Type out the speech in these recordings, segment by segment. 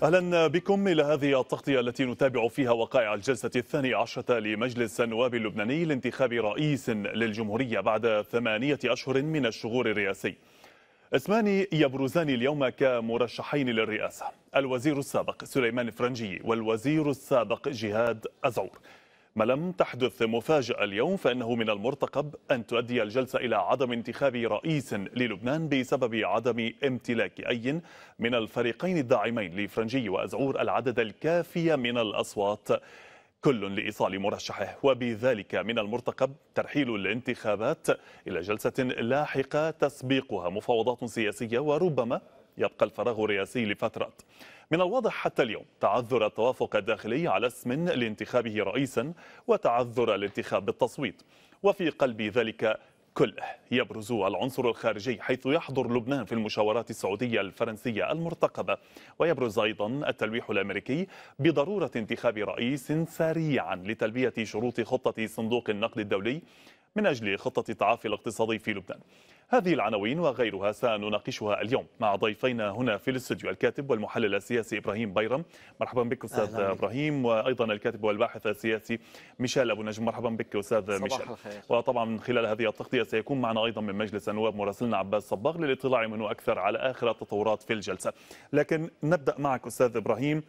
أهلا بكم إلى هذه التغطية التي نتابع فيها وقائع الجلسة 12 لمجلس النواب اللبناني لانتخاب رئيس للجمهورية بعد 8 أشهر من الشغور الرئاسي. اسمان يبرزان اليوم كمرشحين للرئاسة: الوزير السابق سليمان فرنجي والوزير السابق جهاد أزعور. ما لم تحدث مفاجأة اليوم فإنه من المرتقب أن تؤدي الجلسة إلى عدم انتخاب رئيس للبنان بسبب عدم امتلاك أي من الفريقين الداعمين لفرنجي وأزعور العدد الكافي من الأصوات كل لإيصال مرشحه، وبذلك من المرتقب ترحيل الانتخابات إلى جلسة لاحقة تسبقها مفاوضات سياسية، وربما يبقى الفراغ الرئاسي لفترات. من الواضح حتى اليوم تعذر التوافق الداخلي على اسم لانتخابه رئيسا وتعذر الانتخاب بالتصويت، وفي قلب ذلك كله يبرز العنصر الخارجي، حيث يحضر لبنان في المشاورات السعودية الفرنسية المرتقبة، ويبرز أيضا التلويح الأمريكي بضرورة انتخاب رئيس سريعا لتلبية شروط خطة صندوق النقد الدولي من أجل خطة التعافي الاقتصادي في لبنان. هذه العناوين وغيرها سنناقشها اليوم مع ضيفينا هنا في الاستوديو: الكاتب والمحلل السياسي إبراهيم بيرم. مرحبا بك أستاذ إبراهيم. وأيضا الكاتب والباحث السياسي ميشيل أبو نجم. مرحبا بك أستاذ ميشيل. وطبعا من خلال هذه التغطية سيكون معنا أيضا من مجلس النواب مراسلنا عباس صباغ للاطلاع منه أكثر على آخر التطورات في الجلسة. لكن نبدأ معك أستاذ إبراهيم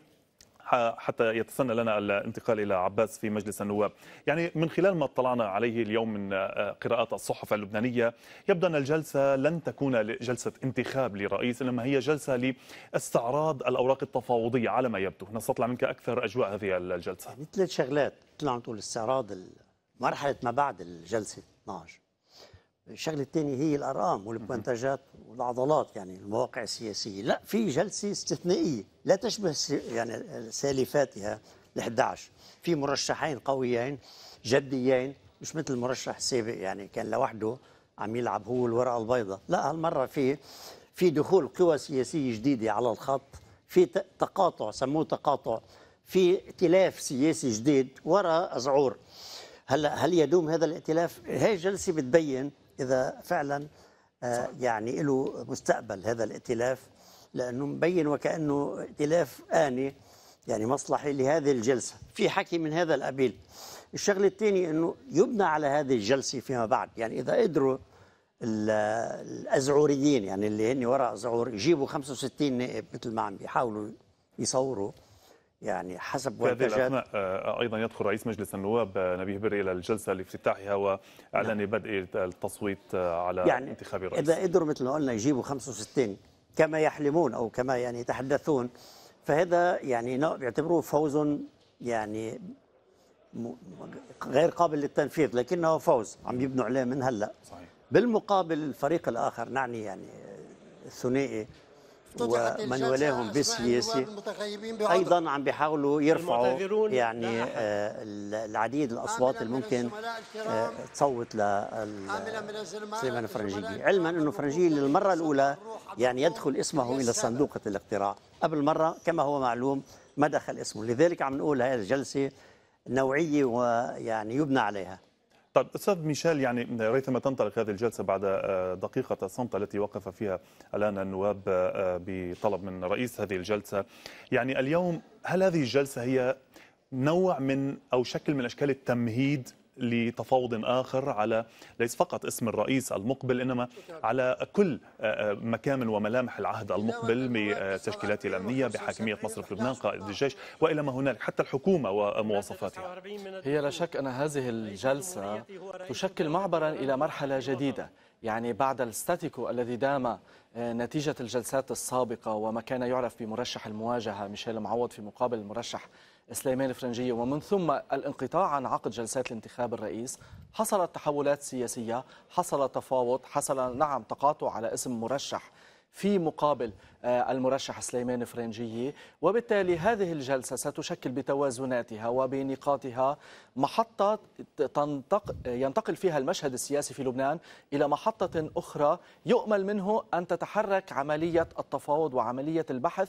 حتى يتسنى لنا الانتقال إلى عباس في مجلس النواب. يعني من خلال ما اطلعنا عليه اليوم من قراءات الصحف اللبنانية، يبدو أن الجلسة لن تكون جلسة انتخاب لرئيس، إنما هي جلسة لاستعراض الأوراق التفاوضية على ما يبدو. نستطلع منك أكثر أجواء هذه الجلسة. يعني ثلاث شغلات مثل عم تقول: استعراض مرحلة ما بعد الجلسة 12. الشغله الثانيه هي الارقام والمنتجات والعضلات، يعني المواقع السياسيه. لا، في جلسه استثنائيه لا تشبه يعني سالفاتها ال11. في مرشحين قويين جديين، مش مثل المرشح السابق يعني كان لوحده عم يلعب هو الورقه البيضاء. لا، هالمره في دخول قوى سياسيه جديده على الخط، في تقاطع، سموه تقاطع، في ائتلاف سياسي جديد وراء أزعور. هل يدوم هذا الائتلاف؟ هي الجلسه بتبين إذا فعلا يعني له مستقبل هذا الائتلاف، لأنه مبين وكأنه ائتلاف آني يعني مصلحي لهذه الجلسة. في حكي من هذا القبيل. الشغلة الثانية أنه يبنى على هذه الجلسة فيما بعد، يعني إذا قدروا الأزعوريين يعني اللي هن وراء أزعور يجيبوا 65 نائب مثل ما عم بيحاولوا يصوروا، يعني حسب وانتاجات. ايضا يدخل رئيس مجلس النواب نبيه بري الى الجلسه لافتتاحها واعلان بدء التصويت على يعني انتخاب الرئيس. اذا قدروا مثل ما قلنا يجيبوا 65 كما يحلمون او كما يعني يتحدثون، فهذا يعني يعتبروه فوز يعني غير قابل للتنفيذ، لكنه فوز عم يبنوا عليه من هلا. صحيح. بالمقابل الفريق الاخر نعني يعني الثنائي ومن ولاهم بالسياسي ايضا عم بيحاولوا يرفعوا يعني العديد الاصوات اللي ممكن تصوت لسليمان فرنجي، علما انه فرنجي للمره الاولى يعني يدخل اسمه الى صندوق الاقتراع. قبل مره كما هو معلوم ما دخل اسمه، لذلك عم نقول هذه الجلسه نوعيه ويعني يبنى عليها. طيب أستاذ ميشيل، يعني ريثما تنطلق هذه الجلسة بعد دقيقة الصمت التي وقف فيها الآن النواب بطلب من رئيس هذه الجلسة، يعني اليوم هل هذه الجلسة هي نوع من أو شكل من أشكال التمهيد لتفاوض آخر على ليس فقط اسم الرئيس المقبل، إنما على كل مكامن وملامح العهد المقبل بتشكيلاته الأمنية، بحاكمية مصر في لبنان، قائد الجيش وإلى ما هنالك، حتى الحكومة ومواصفاتها؟ هي لا شك أن هذه الجلسة تشكل معبرا إلى مرحلة جديدة، يعني بعد الستاتيكو الذي دام نتيجة الجلسات السابقة وما كان يعرف بمرشح المواجهة ميشيل معوض في مقابل المرشح سليمان فرنجي، ومن ثم الانقطاع عن عقد جلسات الانتخاب الرئيس، حصلت تحولات سياسية، حصل تفاوض، حصل نعم تقاطع على اسم مرشح في مقابل المرشح سليمان فرنجي، وبالتالي هذه الجلسة ستشكل بتوازناتها وبنقاطها محطة ينتقل فيها المشهد السياسي في لبنان إلى محطة أخرى يؤمل منه أن تتحرك عملية التفاوض وعملية البحث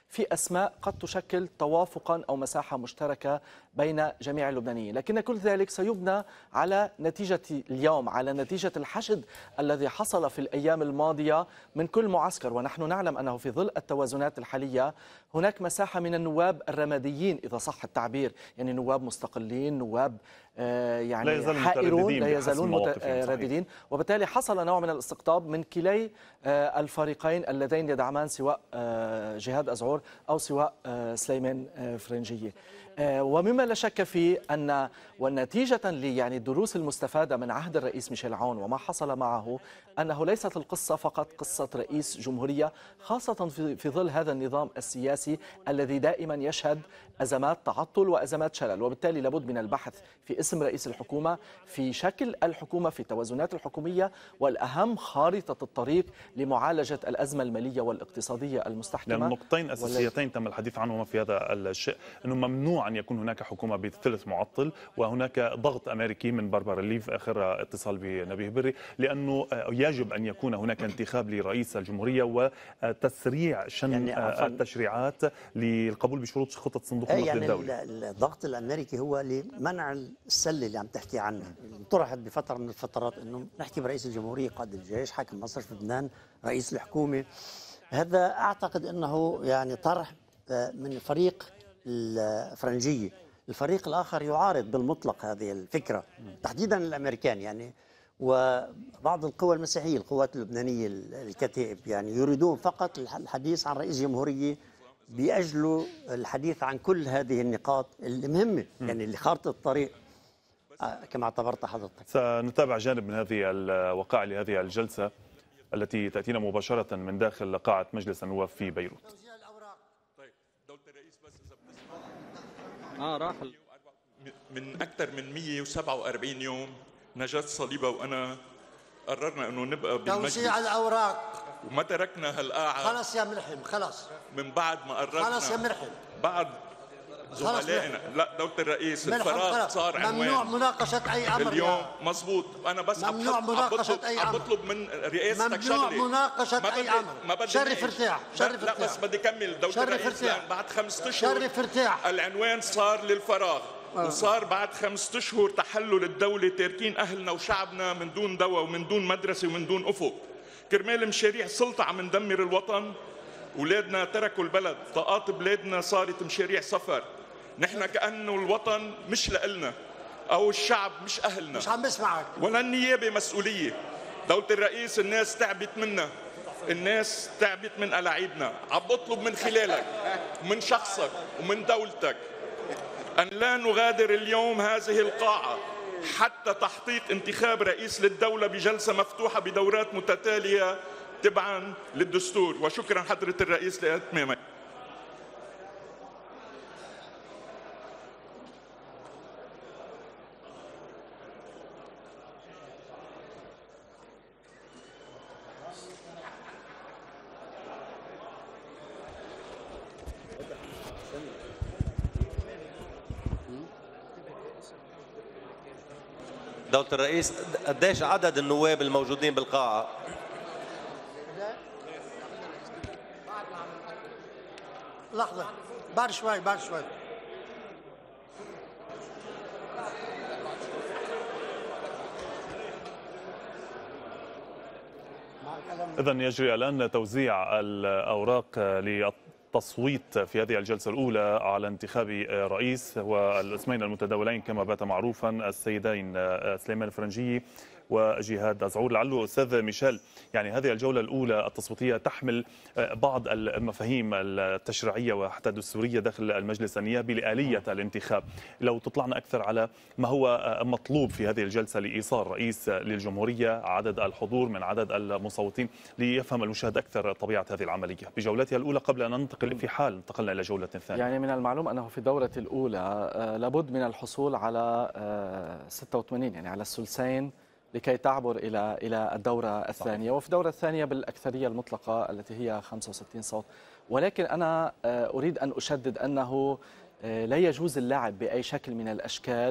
في أسماء قد تشكل توافقا أو مساحة مشتركة بين جميع اللبنانيين، لكن كل ذلك سيبنى على نتيجة اليوم، على نتيجة الحشد الذي حصل في الأيام الماضية من كل معسكر. ونحن نعلم أنه في ظل التوازنات الحالية هناك مساحة من النواب الرماديين إذا صح التعبير، يعني نواب مستقلين، نواب يعني حائرون لا يزالون مترددين، وبالتالي حصل نوع من الاستقطاب من كلي الفريقين اللذين يدعمان سواء جهاد أزعور أو سواء سليمان فرنجية. ومما لا شك فيه أن والنتيجة يعني الدروس المستفادة من عهد الرئيس ميشيل عون وما حصل معه أنه ليست القصة فقط قصة رئيس جمهورية، خاصة في ظل هذا النظام السياسي الذي دائما يشهد أزمات تعطل وأزمات شلل، وبالتالي لابد من البحث في اسم رئيس الحكومة، في شكل الحكومة، في التوازنات الحكومية، والأهم خارطة الطريق لمعالجة الأزمة المالية والاقتصادية المستحكمة. يعني نقطتين أساسيتين تم الحديث عنهما في هذا الشيء، أنه ممنوع أن يكون هناك حكومة بثلث معطل، وهناك ضغط أمريكي من باربرا ليف آخر اتصال بنبيه بري، لأنه يجب أن يكون هناك انتخاب لرئيس الجمهورية وتسريع شن يعني التشريعات للقبول بشروط خطة صندوق النقد يعني الدولي. الضغط الأمريكي هو لمنع السلة اللي عم تحكي عنها، طرحت بفترة من الفترات أنه نحكي برئيس الجمهورية، قائد الجيش، حاكم مصرف لبنان، رئيس الحكومة. هذا أعتقد أنه يعني طرح من الفريق الفرنجية. الفريق الآخر يعارض بالمطلق هذه الفكرة، تحديدا الأمريكان يعني، وبعض القوى المسيحية، القوات اللبنانية، الكتائب، يعني يريدون فقط الحديث عن رئيس جمهورية، بيأجلوا الحديث عن كل هذه النقاط المهمة يعني اللي خارطة الطريق كما اعتبرت حضرتك. سنتابع جانب من هذه الوقائع لهذه الجلسة التي تأتينا مباشرة من داخل قاعة مجلس النواب في بيروت. طيب دولة الرئيس، بس إذا بتسمع راح من أكثر من 147 يوم نجاة صليبة وأنا قررنا إنه نبقى بالمجلس. توزيع الأوراق وما تركنا هالقاعة. خلص يا ملحم، خلص. من بعد ما قررنا. خلص يا ملحم. بعد زملائنا. لا دولة الرئيس، الفراغ صار عنوان. ممنوع مناقشة أي أمر اليوم. مزبوط. أنا بس ممنوع مناقشة أي أمر. بطلب من رئاستك شغلة. ممنوع مناقشة أي أمر. شرف ارتاح، شرف ارتاح. لا بس بدي أكمل دولة الرئيس، لأن بعد 5 أشهر شرف ارتاح. العنوان صار للفراغ. وصار بعد 5 أشهر تحلل الدولة، تاركين أهلنا وشعبنا من دون دواء ومن دون مدرسة ومن دون أفق. كرمال مشاريع سلطة عم ندمر الوطن. أولادنا تركوا البلد، طاقات بلادنا صارت مشاريع سفر. نحن كأنه الوطن مش لإلنا، أو الشعب مش أهلنا. مش عم بسمعك. ولا النيابة مسؤولية. دولة الرئيس الناس تعبت منا، الناس تعبت من ألاعيبنا. عم بطلب من خلالك ومن شخصك ومن دولتك أن لا نغادر اليوم هذه القاعة حتى تحقيق انتخاب رئيس للدولة بجلسة مفتوحة بدورات متتالية تبعا للدستور. وشكرا حضرة الرئيس لإتمامك. دولة الرئيس، قديش عدد النواب الموجودين بالقاعة؟ لحظة، بعد شوي بعد شوي. إذن يجري الآن توزيع الأوراق للتصويت في هذه الجلسة الأولى على انتخاب رئيس، والاسمين المتداولين كما بات معروفا السيدين سليمان فرنجي وجهاد أزعور. لعله أستاذ ميشيل، يعني هذه الجولة الأولى التصويتية تحمل بعض المفاهيم التشريعية وحتى الدستورية داخل المجلس النيابي لآلية الانتخاب. لو تطلعنا أكثر على ما هو مطلوب في هذه الجلسة لإيصال رئيس للجمهورية، عدد الحضور من عدد المصوتين، ليفهم المشاهد أكثر طبيعة هذه العملية بجولتها الأولى قبل أن ننتقل في حال انتقلنا إلى جولة ثانية. يعني من المعلوم أنه في الدورة الأولى لابد من الحصول على 86، يعني على الثلثين لكي تعبر إلى الدورة الثانية. وفي الدورة الثانية بالأكثرية المطلقة التي هي 65 صوت. ولكن أنا أريد أن أشدد أنه لا يجوز اللعب بأي شكل من الأشكال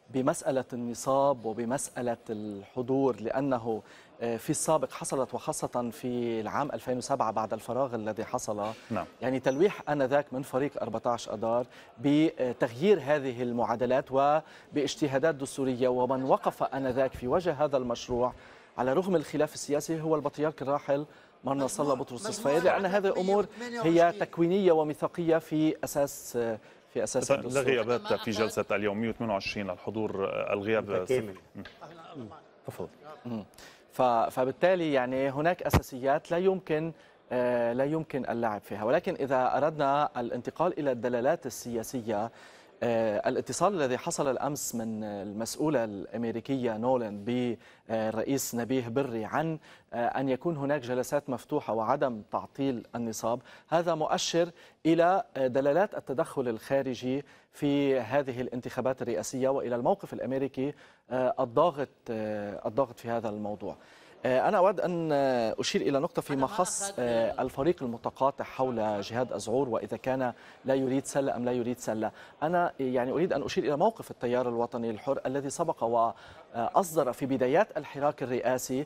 بمسألة النصاب وبمسألة الحضور، لأنه في السابق حصلت، وخاصة في العام 2007 بعد الفراغ الذي حصل. نعم. يعني تلويح آنذاك من فريق 14 أذار بتغيير هذه المعادلات وباجتهادات دستورية، ومن وقف آنذاك في وجه هذا المشروع على رغم الخلاف السياسي هو البطريرك الراحل مرنا صلى بطرس الصفير، لأن هذه الأمور هي تكوينية وميثاقية في أساس الدستور. لا غيابات في جلسة اليوم 128 الحضور، الغياب كامل. تفضل. فبالتالي يعني هناك أساسيات لا يمكن اللعب فيها، ولكن إذا أردنا الانتقال إلى الدلالات السياسية، الاتصال الذي حصل الأمس من المسؤولة الأمريكية نولان بالرئيس نبيه بري عن أن يكون هناك جلسات مفتوحة وعدم تعطيل النصاب، هذا مؤشر إلى دلالات التدخل الخارجي في هذه الانتخابات الرئاسية وإلى الموقف الأمريكي الضاغط في هذا الموضوع. أنا أود أن أشير إلى نقطة فيما خص الفريق المتقاطع حول جهاد أزعور، وإذا كان لا يريد سلة أم لا يريد سلة. أنا يعني أريد أن أشير إلى موقف التيار الوطني الحر الذي سبق وأصدر في بدايات الحراك الرئاسي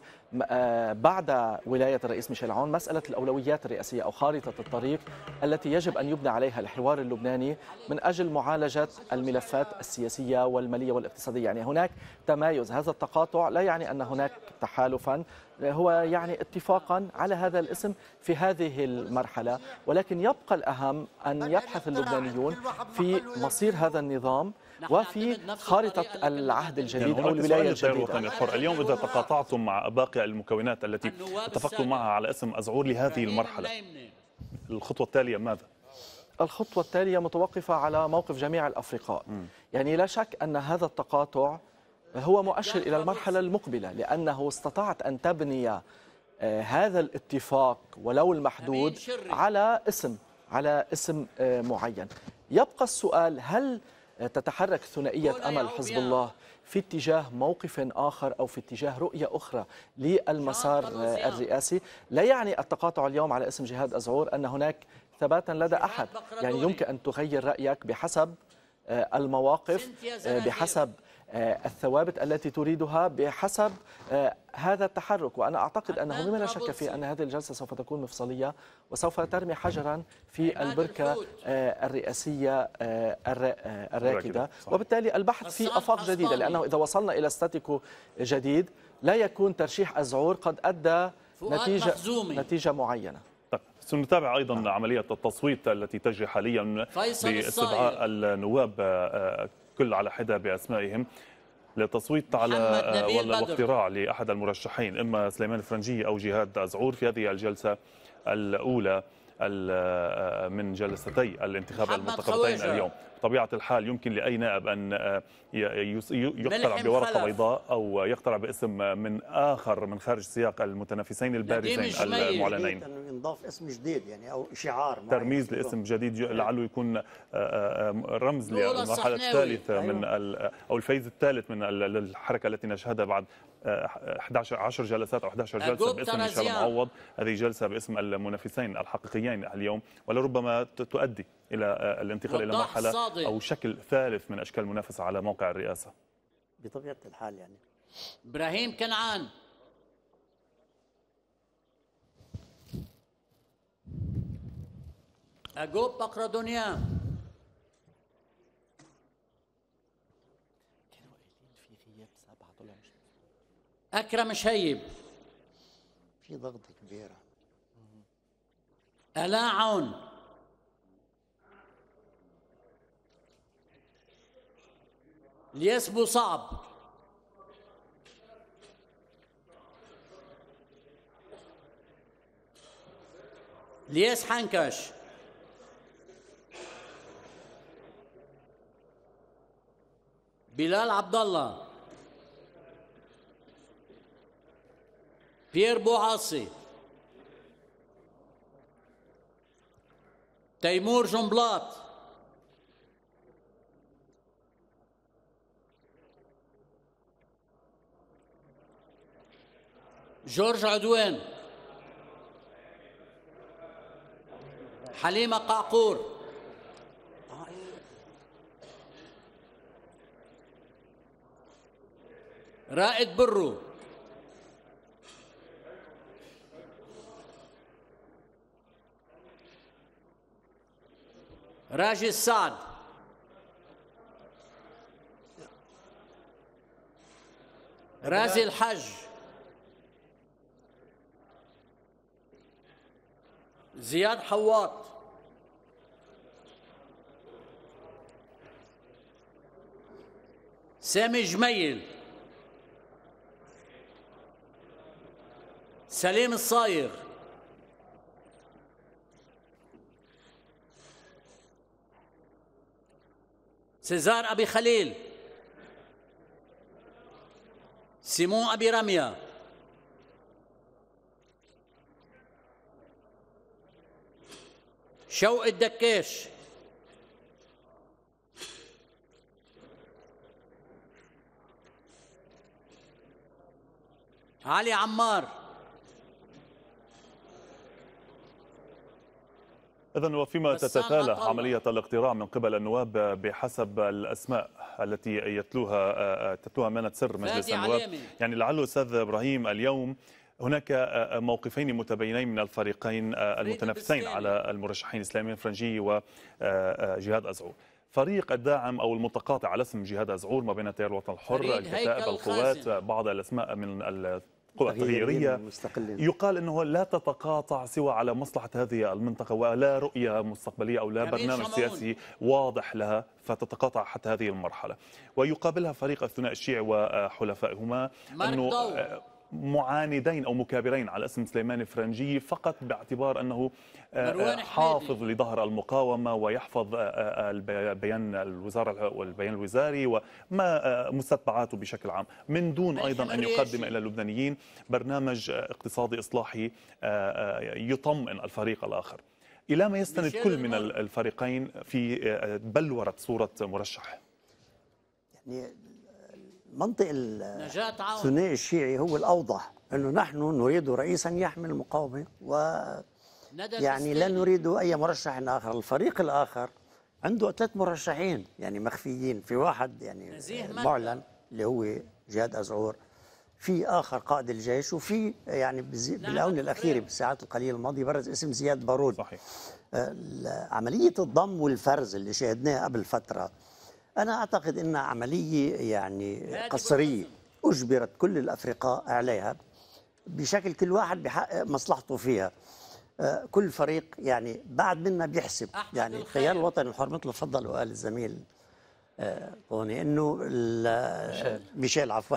بعد ولاية الرئيس ميشيل عون مسألة الأولويات الرئاسية أو خارطة الطريق التي يجب أن يبنى عليها الحوار اللبناني من أجل معالجة الملفات السياسية والمالية والاقتصادية. يعني هناك تمايز، هذا التقاطع لا يعني أن هناك تحالفا، هو يعني اتفاقا على هذا الاسم في هذه المرحلة، ولكن يبقى الأهم أن يبحث اللبنانيون في مصير هذا النظام وفي خارطة العهد الجديد أو الولاية الجديدة. اليوم إذا تقاطعتم مع باقي المكونات التي اتفقتم معها على اسم أزعور لهذه المرحلة، الخطوة التالية ماذا؟ الخطوة التالية متوقفة على موقف جميع الأفرقاء. يعني لا شك أن هذا التقاطع هو مؤشر إلى المرحلة المقبلة، لأنه استطاعت أن تبني هذا الاتفاق ولو المحدود على اسم معين. يبقى السؤال، هل تتحرك ثنائية أمل حزب الله في اتجاه موقف آخر أو في اتجاه رؤية أخرى للمسار الرئاسي؟ لا يعني التقاطع اليوم على اسم جهاد أزعور أن هناك ثباتا لدى أحد، يعني يمكن أن تغير رأيك بحسب المواقف، بحسب الثوابت التي تريدها، بحسب هذا التحرك. وأنا أعتقد أنه مما لا شك فيه أن هذه الجلسة سوف تكون مفصلية وسوف ترمي حجرا في البركة الرئاسية الراكدة، وبالتالي البحث في آفاق جديدة، لأنه إذا وصلنا إلى ستاتيكو جديد لا يكون ترشيح أزعور قد أدى نتيجة معينة. سنتابع أيضا عملية التصويت التي تجري حاليا باستدعاء النواب كل على حدة بأسمائهم للتصويت على واقتراع لأحد المرشحين، إما سليمان الفرنجية أو جهاد أزعور في هذه الجلسة الأولى من جلستي الانتخاب المنتخبتين اليوم. بطبيعة الحال يمكن لأي نائب أن يقترع بورقة بيضاء أو يقترع باسم من آخر من خارج سياق المتنافسين البارزين المعلنين. أنه ينضاف اسم جديد يعني أو شعار ترميز لاسم جديد لعله يكون رمز للمرحلة الثالثة من أو الفيز الثالث من الحركة التي نشهدها بعد 10 جلسات أو 11 جلسة باسم ميشيل معوض. هذه جلسة باسم المنافسين الحقيقيين اليوم، ولربما تؤدي إلى الانتقال إلى مرحلة أو شكل ثالث من أشكال المنافسة على موقع الرئاسة بطبيعة الحال. يعني إبراهيم كنعان، أجوب بقردونيان، أكرم شيب، في ضغط كبير، ألا عون، الياس بوصعب، الياس حنكش، بلال عبد الله، بيير بوعاصي، تيمور جنبلاط، جورج عدوان، حليمة قعقور، رائد برو، راجي السعد، رازي الحج، زياد حواط، سامي جميل، سليم الصايغ، سيزار أبي خليل، سيمون أبي رمية، شوق الدكاش، علي عمار. إذن وفيما تتتالى عملية الاقتراع من قبل النواب بحسب الأسماء التي تتلوها أمانة سر مجلس النواب، يعني لعله أستاذ إبراهيم اليوم هناك موقفين متباينين من الفريقين المتنافسين على المرشحين إسلامي الفرنجي وجهاد أزعور. فريق الداعم أو المتقاطع على اسم جهاد أزعور ما بين التيار الوطني الحر، الكتائب، القوات، بعض الأسماء من القوى التغييرية، يقال أنه لا تتقاطع سوى على مصلحة هذه المنطقة ولا رؤية مستقبلية أو لا برنامج سياسي واضح لها فتتقاطع حتى هذه المرحلة. ويقابلها فريق الثنائي الشيعي وحلفائهما أنه معاندين أو مكابرين على اسم سليمان الفرنجي فقط باعتبار أنه حافظ لظهر المقاومة ويحفظ بيان الوزارة والبيان الوزاري وما مستتبعاته بشكل عام، من دون أيضا أن يقدم إلى اللبنانيين برنامج اقتصادي إصلاحي يطمئن الفريق الآخر. إلى ما يستند كل من الفريقين في بلورة صورة مرشح؟ يعني منطق الثنائي الشيعي هو الأوضح، أنه نحن نريد رئيسا يحمل المقاومة يعني لا نريد أي مرشح آخر. الفريق الآخر عنده 3 مرشحين يعني مخفيين، في واحد يعني معلن اللي هو جهاد أزعور، في آخر قائد الجيش، وفي يعني بالآونة الأخيرة بالساعات القليلة الماضية برز اسم زياد بارود. صحيح. عملية الضم والفرز اللي شاهدناها قبل فترة أنا أعتقد أنها عملية يعني قصرية أجبرت كل الأفرقاء عليها بشكل كل واحد بحقق مصلحته فيها. كل فريق يعني بعد منا بيحسب، يعني التيار الوطني الحر مثل ما تفضل وقال الزميل طوني أنه ميشيل عفوا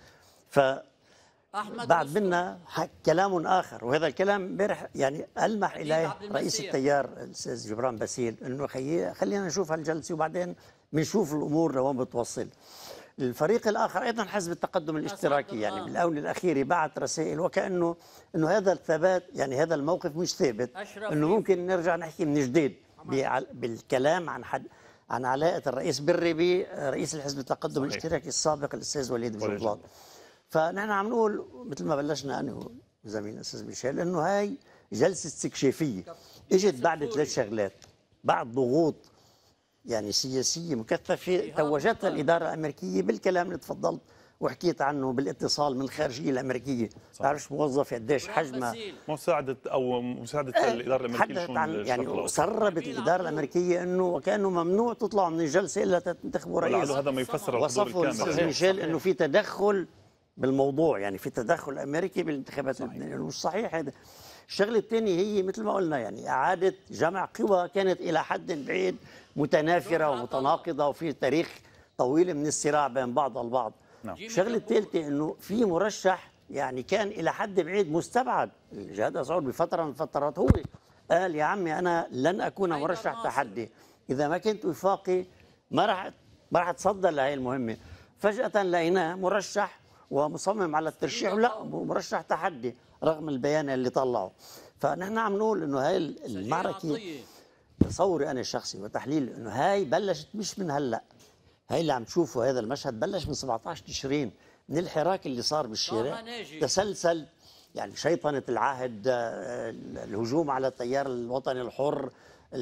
بعد منا كلام آخر، وهذا الكلام امبارح يعني ألمح إليه رئيس التيار الأستاذ جبران باسيل أنه خلينا نشوف هالجلسة وبعدين بنشوف الأمور لوين بتوصل. الفريق الآخر أيضا حزب التقدم الاشتراكي يعني بالآونة الأخيرة بعت رسائل وكأنه هذا الثبات، يعني هذا الموقف مش ثابت، أنه ممكن نرجع نحكي من جديد بالكلام عن علاقة الرئيس بري برئيس الحزب التقدم الاشتراكي السابق الأستاذ وليد بجنبلاط. فنحن عم نقول مثل ما بلشنا أنا وزميل الأستاذ ميشيل أنه هاي جلسة استكشافية اجت بعد 3 شغلات، بعد ضغوط يعني سياسية مكثفة توجتها الإدارة الأمريكية بالكلام اللي تفضلت وحكيت عنه، بالاتصال من الخارجية الأمريكية. تعرفش موظف قديش حجمها مساعدة الإدارة الأمريكية يعني سربت الإدارة الأمريكية أنه وكأنه ممنوع تطلعوا من الجلسة إلا تنتخبوا رئيس. هذا ما يفسر وصفوا الأستاذ ميشيل أنه في تدخل بالموضوع، يعني في تدخل أمريكي بالانتخابات اللبنانية، مش صحيح هذا. الشغلة الثانية هي مثل ما قلنا يعني إعادة جمع قوى كانت إلى حد بعيد متنافرة ومتناقضة وفي تاريخ طويل من الصراع بين بعضها البعض. الشغلة الثالثة أنه في مرشح يعني كان إلى حد بعيد مستبعد، جهاد أزعور بفترة من الفترات هو قال يا عمي أنا لن أكون مرشح تحدي، إذا ما كنت وفاقي ما راح أتصدى لهي المهمة. فجأة لقيناه مرشح ومصمم على الترشيح، لا مرشح تحدي رغم البيان اللي طلعه. فنحن عم نقول انه هاي المعركه، تصوري انا الشخصي وتحليل انه هاي بلشت مش من هلا، هاي اللي عم تشوفوا هذا المشهد بلش من 17 تشرين، من الحراك اللي صار بالشارع تسلسل يعني شيطنة العهد، الهجوم على التيار الوطني الحر،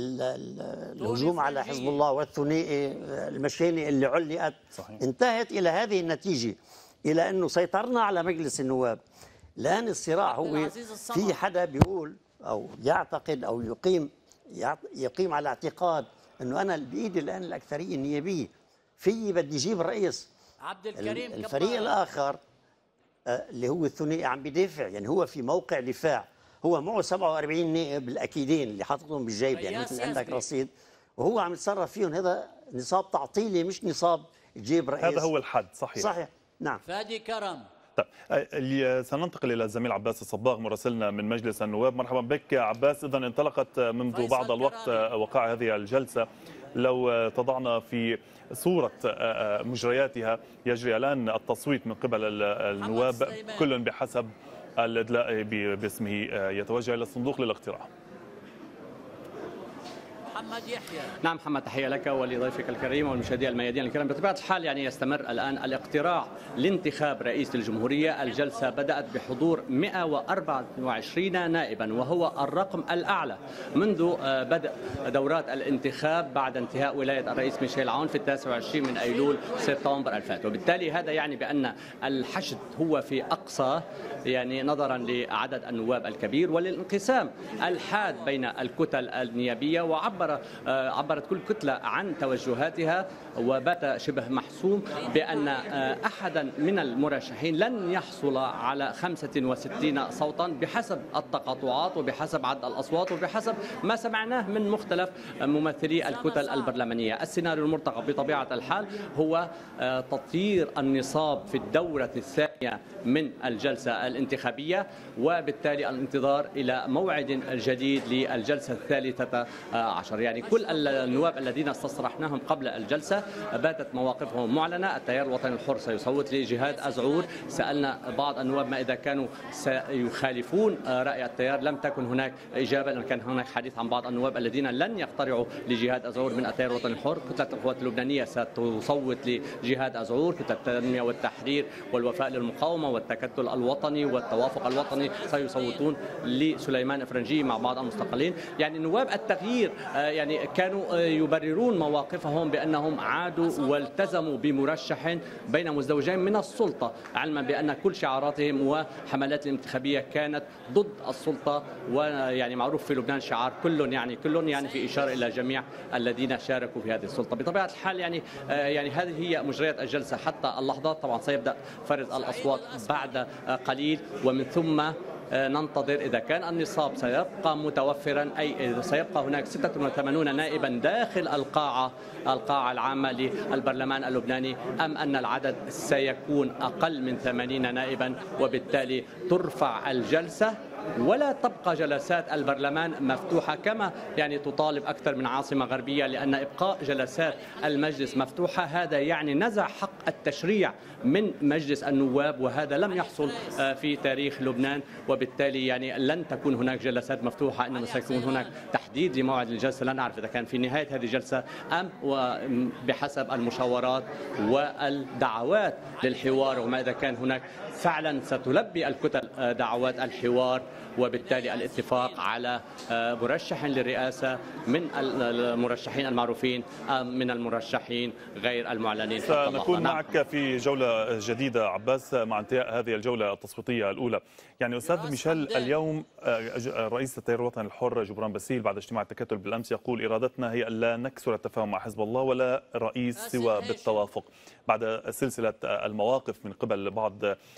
الهجوم على حزب الله والثنائي، المشاني اللي علقت، انتهت الى هذه النتيجه. إلى أنه سيطرنا على مجلس النواب. الآن الصراع هو في حدا بيقول أو يعتقد أو يقيم على اعتقاد أنه أنا بإيدي الآن الأكثرية النيابية، بدي أجيب الرئيس. عبد الكريم الفريق الآخر اللي هو الثنائي عم بيدافع، يعني هو في موقع دفاع، هو معه 47 نائب الأكيدين اللي حاططهم بالجيب، يعني مثل عندك رصيد، وهو عم يتصرف فيهم. هذا نصاب تعطيلي مش نصاب تجيب رئيس. هذا هو الحد. صحيح. نعم. فادي كرم. طيب سننتقل إلى الزميل عباس الصباغ مراسلنا من مجلس النواب. مرحبا بك عباس. إذن انطلقت منذ بعض الوقت وقع هذه الجلسة، لو تضعنا في صورة مجرياتها، يجري الآن التصويت من قبل النواب، كل بحسب الإدلاء باسمه يتوجه إلى الصندوق للاقتراع. محمد يحيى. نعم محمد، تحية لك ولضيفك الكريم والمشاهدين الميادين الكرام. بطبيعة الحال يعني يستمر الآن الاقتراع لانتخاب رئيس الجمهورية. الجلسة بدأت بحضور 124 نائبا، وهو الرقم الأعلى منذ بدء دورات الانتخاب بعد انتهاء ولاية الرئيس ميشيل عون في 29 من أيلول سبتمبر الفات. وبالتالي هذا يعني بأن الحشد هو في أقصى، يعني نظرا لعدد النواب الكبير وللانقسام الحاد بين الكتل النيابية. عبرت كل كتلة عن توجهاتها، وبات شبه محسوم بأن أحدا من المرشحين لن يحصل على 65 صوتا بحسب التقاطعات وبحسب عدد الأصوات وبحسب ما سمعناه من مختلف ممثلي الكتل البرلمانية. السيناريو المرتقب بطبيعة الحال هو تطيير النصاب في الدورة الثانية من الجلسة الانتخابية، وبالتالي الانتظار إلى موعد جديد للجلسة الثالثة عشر. يعني كل النواب الذين استصرحناهم قبل الجلسة باتت مواقفهم معلنة. التيار الوطني الحر سيصوت لجهاد أزعور. سألنا بعض النواب ما إذا كانوا سيخالفون رأي التيار، لم تكن هناك إجابة، لأن كان هناك حديث عن بعض النواب الذين لن يقترعوا لجهاد أزعور من التيار الوطني الحر. كتلة القوات اللبنانية ستصوت لجهاد أزعور. كتلة التنمية والتحرير والوفاء للمقاومة والتكتل الوطني والتوافق الوطني سيصوتون لسليمان إفرنجي مع بعض المستقلين. يعني نواب التغيير يعني كانوا يبررون مواقفهم بأنهم عادوا والتزموا بمرشح بين مزدوجين من السلطة، علما بأن كل شعاراتهم وحملات الانتخابية كانت ضد السلطة. ويعني معروف في لبنان شعار كل يعني في إشارة إلى جميع الذين شاركوا في هذه السلطة. بطبيعة الحال يعني هذه هي مجريات الجلسة حتى اللحظات. طبعا سيبدأ فرز الأصوات بعد قليل، ومن ثم ننتظر إذا كان النصاب سيبقى متوفرا، أي سيبقى هناك 86 نائبا داخل القاعة العامة للبرلمان اللبناني، أم أن العدد سيكون أقل من 80 نائبا، وبالتالي ترفع الجلسة ولا تبقى جلسات البرلمان مفتوحة كما يعني تطالب أكثر من عاصمة غربية، لأن إبقاء جلسات المجلس مفتوحة هذا يعني نزع حق التشريع من مجلس النواب، وهذا لم يحصل في تاريخ لبنان. وبالتالي يعني لن تكون هناك جلسات مفتوحة، إنما سيكون هناك تحديد لموعد الجلسة. لا نعرف إذا كان في نهاية هذه الجلسة أم بحسب المشاورات والدعوات للحوار، وما إذا كان هناك فعلا ستلبي الكتل دعوات الحوار وبالتالي الاتفاق على مرشح للرئاسة من المرشحين المعروفين أم من المرشحين غير المعلنين. سنكون معك في جولة جديدة عباس مع انتهاء هذه الجولة التصويتية الأولى. يعني أستاذ ميشيل، اليوم رئيس التيار الوطني الحر جبران باسيل بعد اجتماع التكتل بالأمس يقول إرادتنا هي ألا نكسر التفاهم مع حزب الله ولا رئيس سوى بالتوافق، بعد سلسلة المواقف من قبل بعض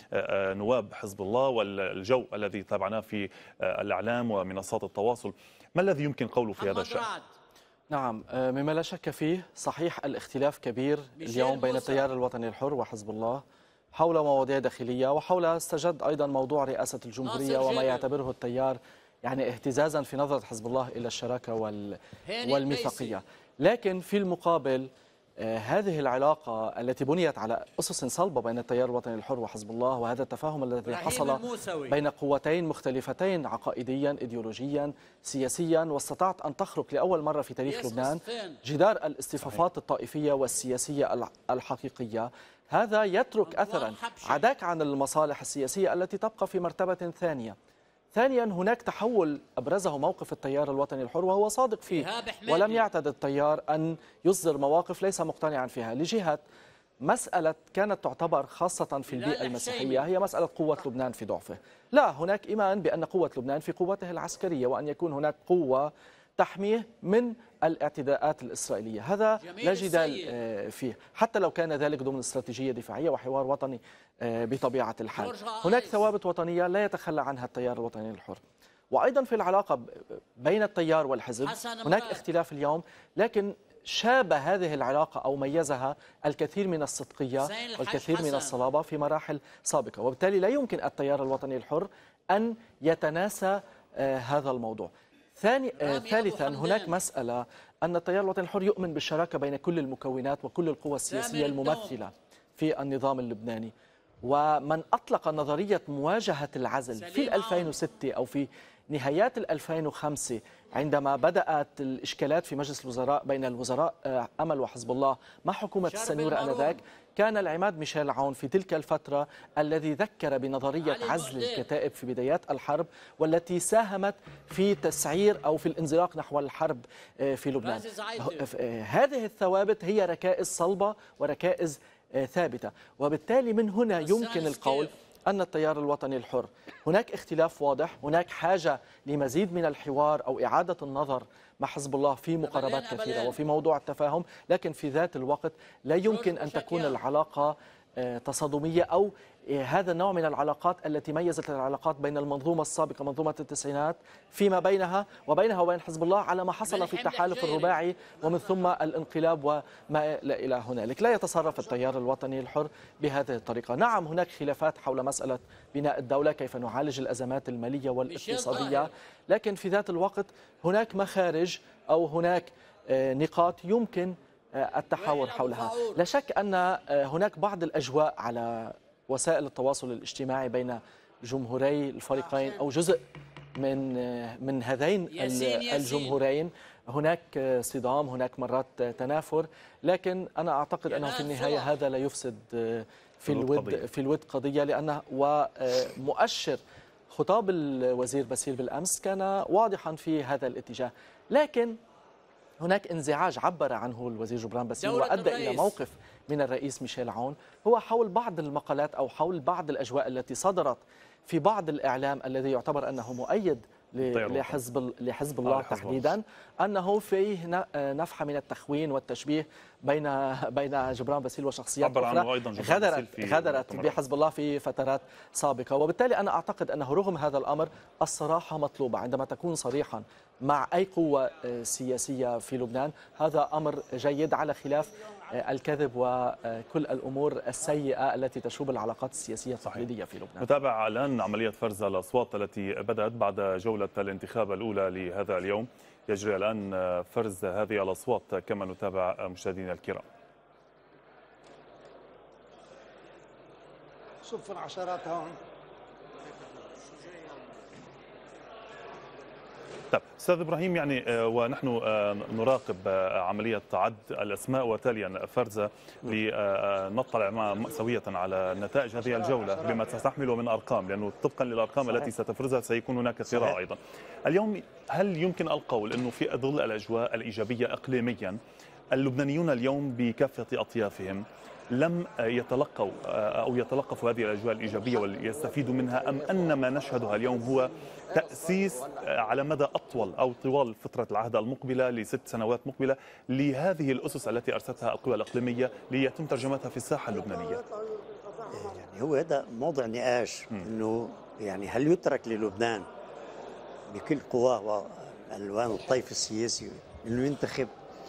نواب حزب الله والجو الذي تابعناه في الإعلام ومنصات التواصل. ما الذي يمكن قوله في هذا الشأن؟ نعم، مما لا شك فيه صحيح الاختلاف كبير اليوم بين التيار الوطني الحر وحزب الله حول مواضيع داخلية، وحول استجد أيضا موضوع رئاسة الجمهورية وما يعتبره التيار يعني اهتزازا في نظرة حزب الله إلى الشراكة والميثاقية. لكن في المقابل هذه العلاقة التي بنيت على أسس صلبة بين التيار الوطني الحر وحزب الله، وهذا التفاهم الذي حصل بين قوتين مختلفتين عقائديا إيديولوجيا سياسيا، واستطاعت أن تخرق لأول مرة في تاريخ لبنان جدار الاصطفافات الطائفية والسياسية الحقيقية. هذا يترك أثرا عداك عن المصالح السياسية التي تبقى في مرتبة ثانية. ثانيا، هناك تحول أبرزه موقف التيار الوطني الحر وهو صادق فيه، ولم يعتد التيار أن يصدر مواقف ليس مقتنعا فيها. لجهة مسألة كانت تعتبر خاصة في البيئة المسيحية هي مسألة قوة لبنان في ضعفه. لا، هناك إيمان بأن قوة لبنان في قوته العسكرية، وأن يكون هناك قوة تحميه من الاعتداءات الإسرائيلية. هذا لا جدال فيه، حتى لو كان ذلك ضمن استراتيجية دفاعية وحوار وطني بطبيعة الحال. هناك ثوابت وطنية لا يتخلى عنها التيار الوطني الحر. وأيضا في العلاقة بين التيار والحزب هناك اختلاف اليوم، لكن شاب هذه العلاقة أو ميزها الكثير من الصدقية والكثير من الصلابة في مراحل سابقة، وبالتالي لا يمكن التيار الوطني الحر أن يتناسى هذا الموضوع. ثالثا، هناك مسألة أن التيار الوطني الحر يؤمن بالشراكة بين كل المكونات وكل القوى السياسية الممثلة في النظام اللبناني. ومن أطلق نظرية مواجهة العزل في 2006 أو في نهايات 2005 عندما بدأت الإشكالات في مجلس الوزراء بين الوزراء أمل وحزب الله مع حكومة السنيورة آنذاك، كان العماد ميشيل عون في تلك الفترة الذي ذكر بنظرية عزل الكتائب في بدايات الحرب، والتي ساهمت في تسعير أو في الانزلاق نحو الحرب في لبنان. هذه الثوابت هي ركائز صلبة وركائز ثابتة، وبالتالي من هنا يمكن القول أن التيار الوطني الحر هناك اختلاف واضح، هناك حاجة لمزيد من الحوار أو إعادة النظر مع حزب الله في مقاربات كثيرة وفي موضوع التفاهم، لكن في ذات الوقت لا يمكن أن تكون العلاقة تصادمية أو هذا النوع من العلاقات التي ميزت العلاقات بين المنظومة السابقة منظومة التسعينات فيما بينها وبين حزب الله على ما حصل في التحالف الرباعي ومن ثم الانقلاب وما إلى هنالك. لا يتصرف التيار الوطني الحر بهذه الطريقة. نعم، هناك خلافات حول مسألة بناء الدولة، كيف نعالج الأزمات المالية والاقتصادية، لكن في ذات الوقت هناك مخارج أو هناك نقاط يمكن التحاور حولها. لا شك أن هناك بعض الأجواء على وسائل التواصل الاجتماعي بين جمهوري الفريقين أو جزء من هذين الجمهورين، هناك صدام، هناك مرات تنافر، لكن أنا أعتقد أنه في النهاية هذا لا يفسد في الود قضية، لأنه ومؤشر خطاب الوزير باسيل بالأمس كان واضحا في هذا الاتجاه. لكن هناك انزعاج عبر عنه الوزير جبران باسيل وأدى إلى موقف من الرئيس ميشيل عون، هو حول بعض المقالات أو حول بعض الأجواء التي صدرت في بعض الإعلام الذي يعتبر أنه مؤيد لحزب الله تحديدا، أنه فيه نفحة من التخوين والتشبيه بين جبران باسيل وشخصيات أخرى غدرت بحزب الله في فترات سابقة. وبالتالي أنا أعتقد أنه رغم هذا الأمر الصراحة مطلوبة عندما تكون صريحا مع أي قوة سياسية في لبنان. هذا أمر جيد على خلاف الكذب وكل الأمور السيئة التي تشوب العلاقات السياسية التقليدية في لبنان. نتابع الآن عملية فرز الأصوات التي بدأت بعد جولة الانتخاب الأولى لهذا اليوم. يجري الآن فرز هذه الأصوات كما نتابع مشاهدينا الكرام. صف العشرات هون. طيب استاذ ابراهيم، يعني ونحن نراقب عمليه عد الاسماء وتاليا فرزه لنطلع سويه على نتائج هذه الجوله بما تستحمله من ارقام، لانه طبقا للارقام التي ستفرزها سيكون هناك صراع ايضا. اليوم هل يمكن القول انه في ظل الاجواء الايجابيه اقليميا اللبنانيون اليوم بكافه اطيافهم لم يتلقوا أو يتلقفوا هذه الأجواء الإيجابية ويستفيدوا منها، أم أن ما نشهدها اليوم هو تأسيس على مدى أطول أو طوال فترة العهد المقبلة ل6 سنوات مقبلة لهذه الأسس التي أرستها القوى الإقليمية ليتم ترجمتها في الساحة اللبنانية؟ يعني هو هذا موضوع نقاش، أنه يعني هل يترك للبنان بكل قواه وألوان الطيف السياسي أنه ينتخب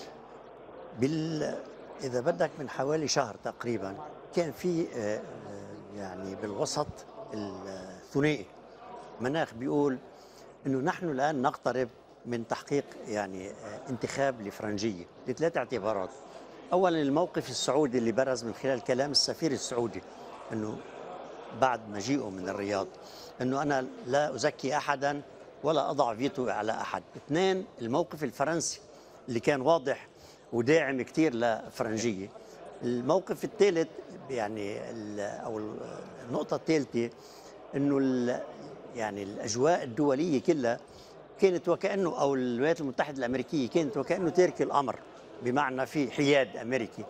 إذا بدك من حوالي شهر تقريبا كان في يعني بالوسط الثنائي مناخ بيقول إنه نحن الآن نقترب من تحقيق يعني انتخاب لفرنجية ل3 اعتبارات. أولا الموقف السعودي اللي برز من خلال كلام السفير السعودي إنه بعد مجيئه من الرياض إنه أنا لا أزكي أحدا ولا أضع فيتو على أحد. 2 الموقف الفرنسي اللي كان واضح وداعم كثير لفرنجية. الموقف الثالث يعني أو النقطة الثالثة إنه يعني الأجواء الدولية كلها كانت وكأنه أو الولايات المتحدة الأمريكية كانت وكأنه تارك الأمر، بمعنى في حياد أمريكي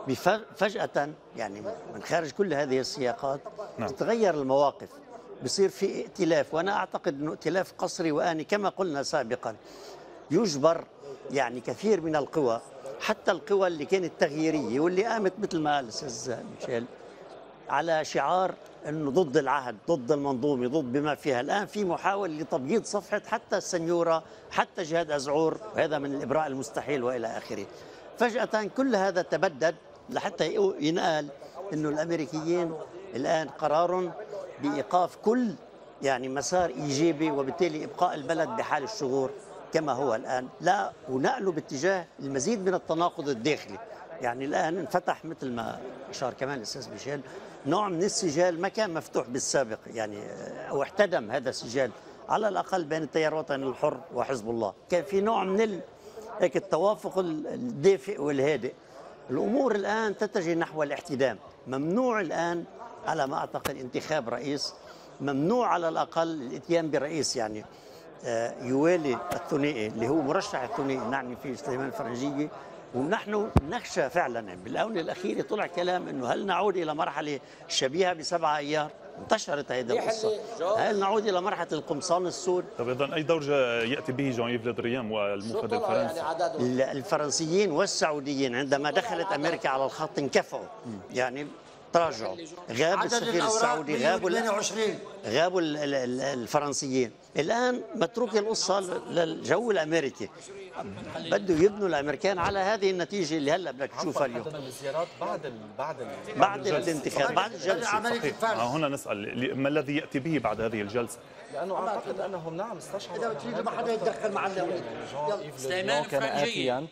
فجأة يعني من خارج كل هذه السياقات تتغير المواقف، بصير في ائتلاف، وأنا أعتقد أنه ائتلاف قسري وآني كما قلنا سابقا. يجبر يعني كثير من القوى، حتى القوى اللي كانت تغييرية واللي قامت مثل ما قال الأستاذ ميشيل على شعار أنه ضد العهد، ضد المنظومة، ضد بما فيها. الآن في محاولة لتبييض صفحة حتى السنيورة، حتى جهاد أزعور، وهذا من الإبراء المستحيل وإلى آخره. فجأة كل هذا تبدد لحتى ينقال أنه الأمريكيين الآن قرار بإيقاف كل يعني مسار إيجابي، وبالتالي إبقاء البلد بحال الشغور كما هو الآن، لا ونقله باتجاه المزيد من التناقض الداخلي. يعني الآن انفتح مثل ما أشار كمان الأستاذ ميشيل نوع من السجال ما كان مفتوح بالسابق، يعني أو احتدم هذا السجال على الأقل بين التيار الوطني الحر وحزب الله. كان في نوع من هيك التوافق الدافئ والهادئ. الأمور الآن تتجه نحو الاحتدام. ممنوع الآن على ما أعتقد انتخاب رئيس، ممنوع على الأقل الاتيان برئيس يعني يوالي الثنائي اللي هو مرشح الثنائي نعني فيه سليمان الفرنجية. ونحن نخشى فعلا بالآونة الأخيرة طلع كلام أنه هل نعود إلى مرحلة شبيهة ب7 أيار؟ انتشرت هذه القصة. هل نعود إلى مرحلة القمصان السود؟ طيب إذن أي دور يأتي به جون يف لدريام والموفد الفرنسي؟ الفرنسيين والسعوديين عندما دخلت أمريكا على الخط انكفوا، يعني تراجعوا. غاب السفير السعودي، غابوا الفرنسيين. الآن متروك القصة للجو الأمريكي، بده يبنوا الأمريكان على هذه النتيجة اللي هلا بدك تشوفها اليوم. الزيارات بعد الانتخاب، بعد الجلسة. هنا نسأل ما الذي يأتي به بعد هذه الجلسة؟ لأنه أعتقد أنهم نعم استشعروا إذا بتريدوا ما حدا يتدخل معنا. سليمان فرنجية،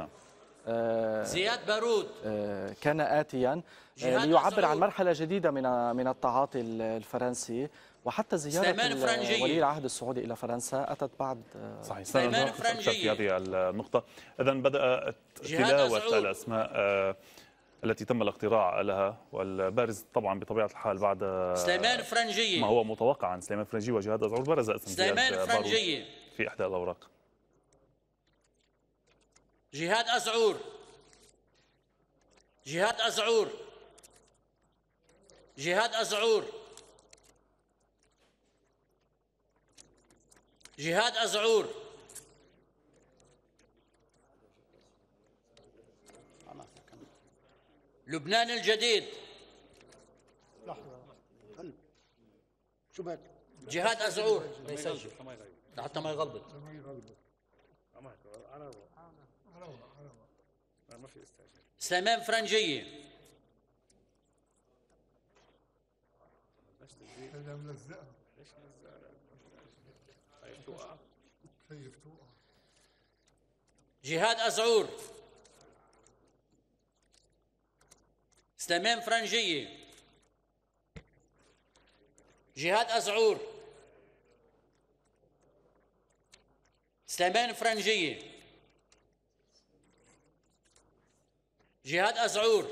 زياد بارود كان آتيا ليعبر عن مرحلة جديدة من التعاطي الفرنسي، وحتى زيارة ولي العهد السعودي إلى فرنسا أتت بعد. صحيح، سنتناقش في هذه النقطة. إذن بدأت تلاوة الأسماء التي تم الاقتراع لها، والبارز طبعا بطبيعة الحال بعد سليمان فرنجية ما هو متوقع عن سليمان فرنجية وجهاد أزعور، برز اسم سليمان فرنجية في إحدى الأوراق. جهاد أزعور، جهاد أزعور، جهاد أزعور، جهاد أزعور، لبنان الجديد، شو بك؟ جهاد أزعور حتى ما يغلط. سليمان فرنجية، جهاد أزعور، سليمان فرنجية، جهاد أزعور، سليمان فرنجية، جهاد أزعور،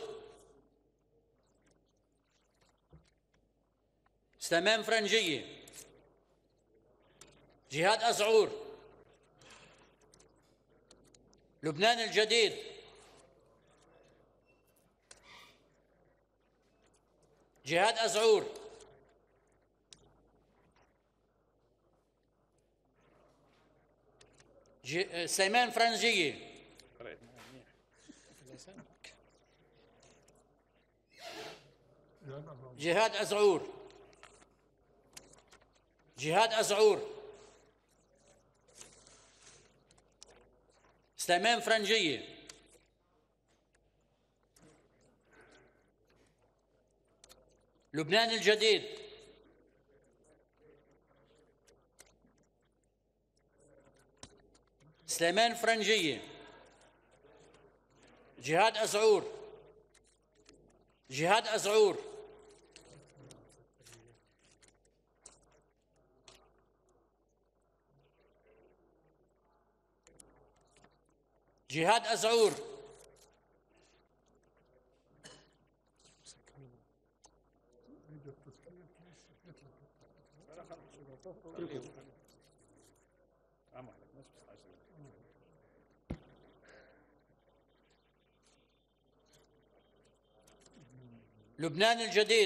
سليمان فرنجية، جهاد أزعور، لبنان الجديد، جهاد أزعور، سليمان فرنجية، جهاد أزعور، جهاد أزعور، سليمان فرنجية، لبنان الجديد، سليمان فرنجية، جهاد أزعور، جهاد أزعور، جهاد أزعور، لبنان الجديد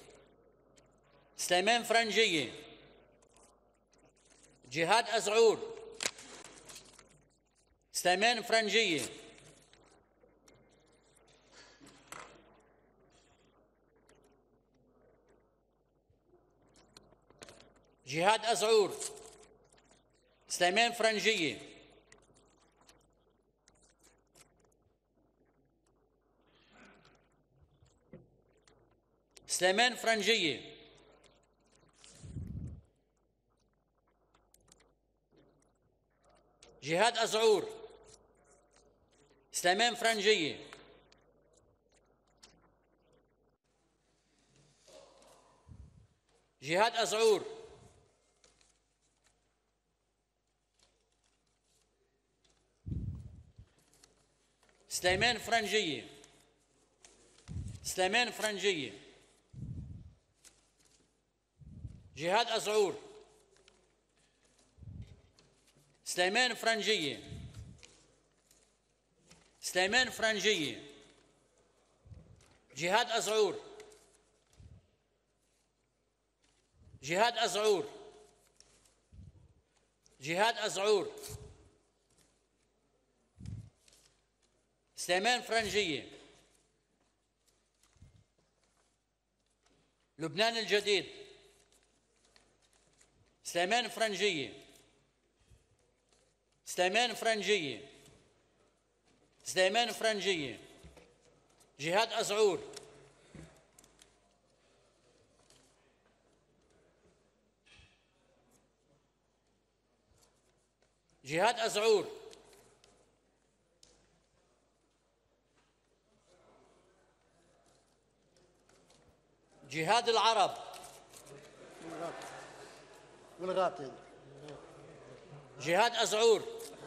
سليمان فرنجية، جهاد أزعور، سليمان فرنجية، جهاد أزعور، سليمان فرنجية، سليمان فرنجية، جهاد أزعور، سليمان فرنجية، جهاد أزعور، سليمان فرنجية، سليمان فرنجية، جهاد أزعور، سليمان فرنجية، سليمان فرنجية، جهاد أزعور، جهاد أزعور، جهاد أزعور، سليمان فرنجية، لبنان الجديد سليمان فرنجية، سليمان فرنجية، سليمان فرنجية، جهاد أزعور، جهاد أزعور، جهاد العرب، والغاتل جهاد أزعور،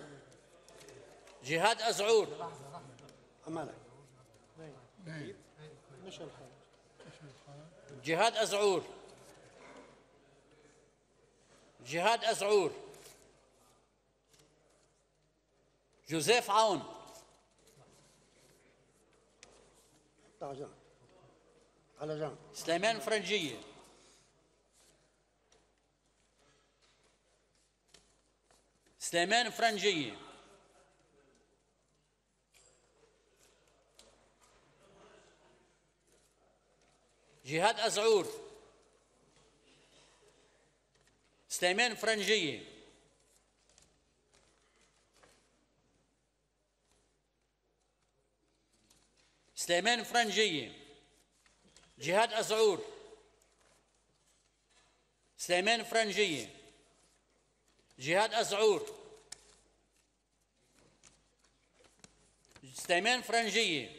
جهاد أزعور، أمانك جهاد أزعور، جهاد أزعور، جوزيف عون، تعال جنب على جنب سليمان فرنجية، سليمان فرنجية، جهاد أزعور، سليمان فرنجية، سليمان فرنجية، جهاد أزعور، سليمان فرنجية، جهاد أزعور، سليمان فرنجية،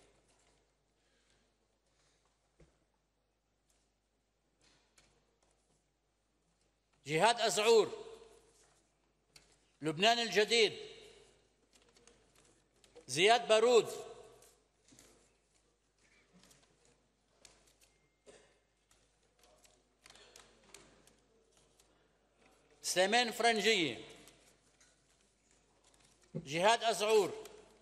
جهاد أزعور، لبنان الجديد زياد بارود، سليمان فرنجية، جهاد أزعور،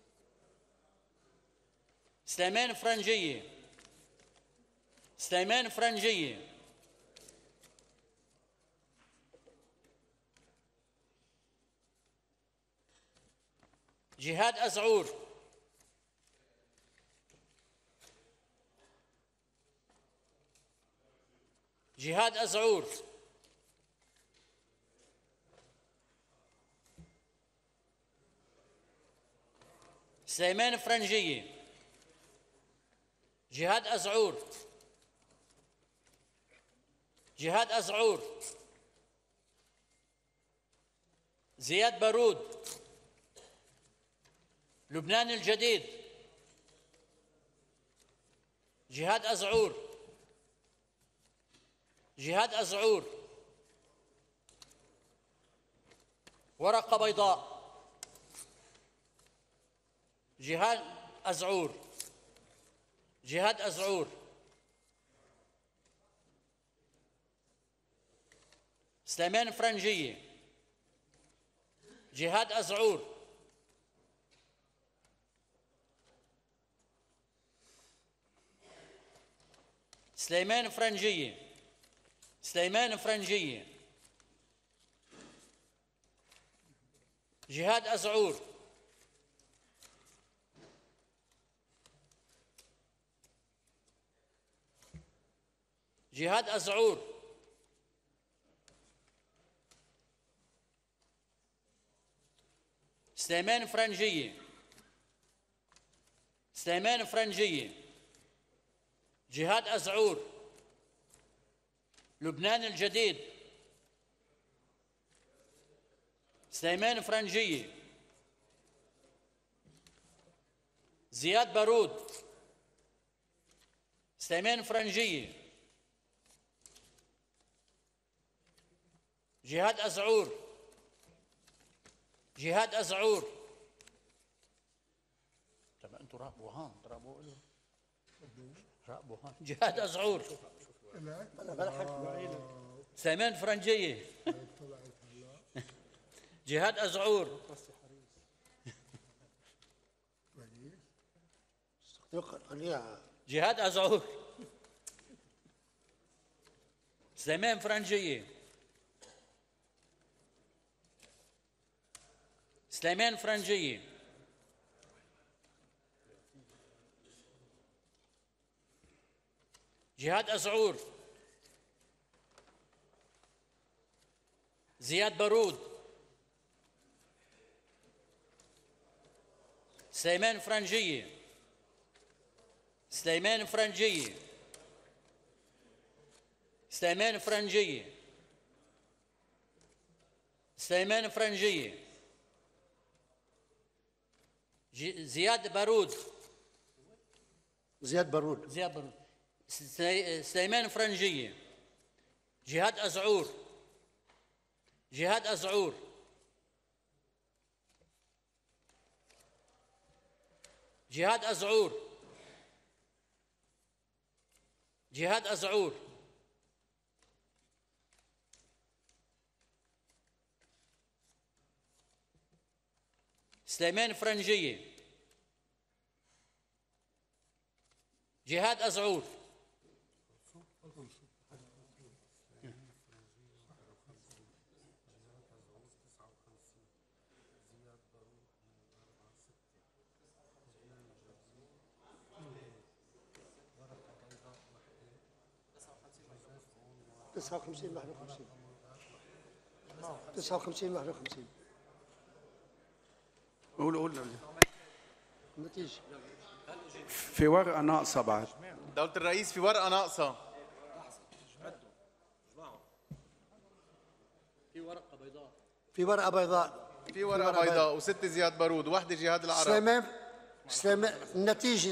سليمان فرنجية، سليمان فرنجية، جهاد أزعور، جهاد أزعور، سليمان فرنجية، جهاد أزعور، جهاد أزعور، زياد بارود، لبنان الجديد جهاد أزعور، جهاد أزعور، ورقة بيضاء، جهاد أزعور، جهاد أزعور، سليمان فرنجية، جهاد أزعور، سليمان فرنجية. سليمان فرنجية. جهاد أزعور. جهاد أزعور. سليمان فرنجية. سليمان فرنجية. جهاد أزعور. لبنان الجديد. سليمان فرنجية. زياد بارود. سليمان فرنجية. جهاد أزعور. جهاد أزعور. طب انتوا راقبوا هان، راقبوا هان. جهاد أزعور. سليمان فرنجية. جهاد أزعور. جهاد أزعور. سليمان فرنجية. سليمان فرنجية. جهاد أزعور. زياد بارود. سليمان فرنجية. سليمان فرنجية. سليمان فرنجية. سليمان فرنجية. زياد بارود. زياد بارود. زياد بارود. سليمان فرنجية. جهاد أزعور. جهاد أزعور. جهاد أزعور. جهاد أزعور. سليمان فرنجية. جهاد أزعور. تسعة وخمسين 51 59 51. قول النتيجة. في ورقة ناقصة بعد. دولة الرئيس في ورقة ناقصة. في ورقة بيضاء. في ورقة بيضاء. في ورقة بيضاء وستة زياد بارود وواحدة جهاد العرب. سليمان النتيجة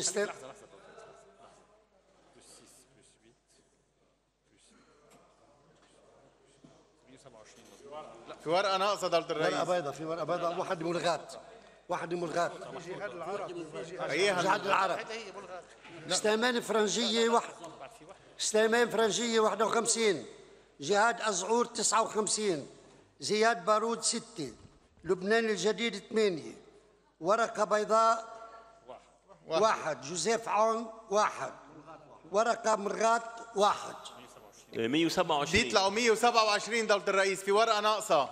في ورقة ناقصة دولة الرئيس. ورقة بيضاء. في ورقة بيضاء واحد ملغات. واحد ملغات. جهاد العرب. سليمان فرنجية سليمان فرنجية 51. جهاد أزعور 59. زياد بارود 6. لبنان الجديد 8. ورقة بيضاء 1. جوزيف عون 1. ورقة مرغات 1. 127 بيطلعوا 127 دولة الرئيس. في ورقة ناقصة.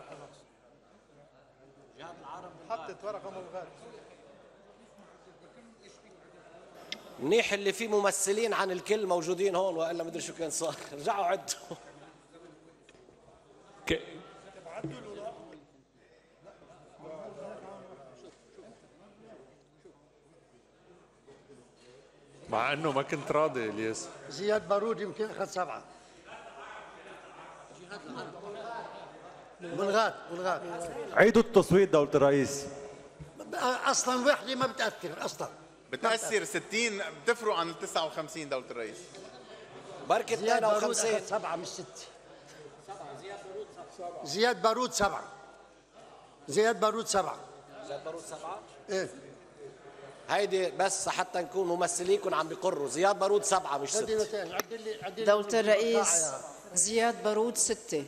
حطت ورقة ملغات. منيح اللي فيه ممثلين عن الكل موجودين هون، والا مدري شو كان صار. رجعوا عدوا. مع انه ما كنت راضي الياس. زياد بارود يمكن اخذ 7. ملغات. عيدوا التصويت دولة الرئيس. اصلا وحده ما بتاثر اصلا. بتاثر 60 بتفرق عن ال 59 دولة الرئيس. بركة 52 7 مش 6. زياد بارود 7. زياد بارود 7. ايه هيدي بس حتى نكون ممثليكم عم بيقروا. زياد بارود 7 مش 6. دولة الرئيس زياد بارود 6.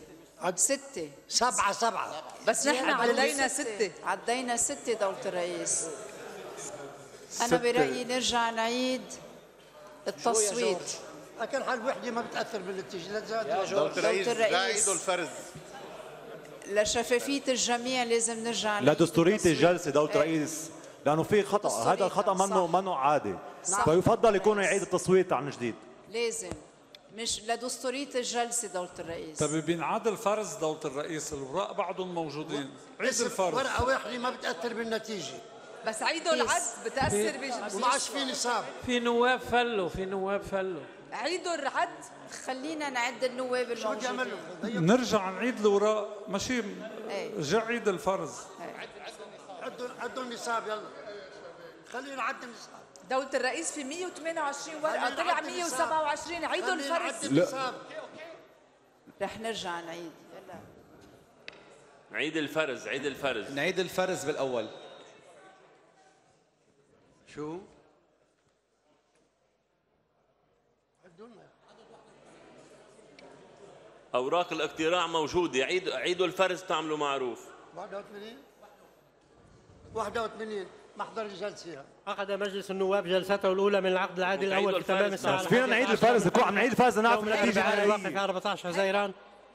7 بس نحن عدينا 6 دولة الرئيس. أنا برأيي نرجع نعيد التصويت. لكن حال وحده ما بتاثر بالنتيجه. دولة الرئيس زايد الفرز لشفافية الجميع لازم نرجع لدستورية الجلسة دولة الرئيس، لأنه في خطأ، هذا الخطأ منه عادي، فيفضل يكون يعيد التصويت عن جديد. لازم مش لدستورية الجلسة دولة الرئيس. طيب بينعاد الفرز دولة الرئيس، الوراق بعضهم موجودين، عيد الفرز. ورقه واحده ما بتاثر بالنتيجه، بس عيدوا العد بتأثر وما عادش في نصاب. في نواب فلوا عيدوا العد، خلينا نعد النواب الموجودين. نرجع نعيد الوراق، ماشي رجع عيد الفرز. عدوا النصاب، يلا خلينا نعد النصاب. دولة الرئيس في 128 ورقة طلع 127. عيدوا الفرز. رح نرجع نعيد. يلا عيد الفرز نعيد الفرز بالأول. شو؟ أوراق الاقتراع موجودة، عيدوا الفرز تعملوا معروف. 81 محضر الجلسة. عقد مجلس النواب جلسته الأولى من العقد العادي الأول في تمام الساعة. فينا نعيد الفرز، نكون عم نعيد الفرز نعرف النتيجة النهائية. 14 حزيران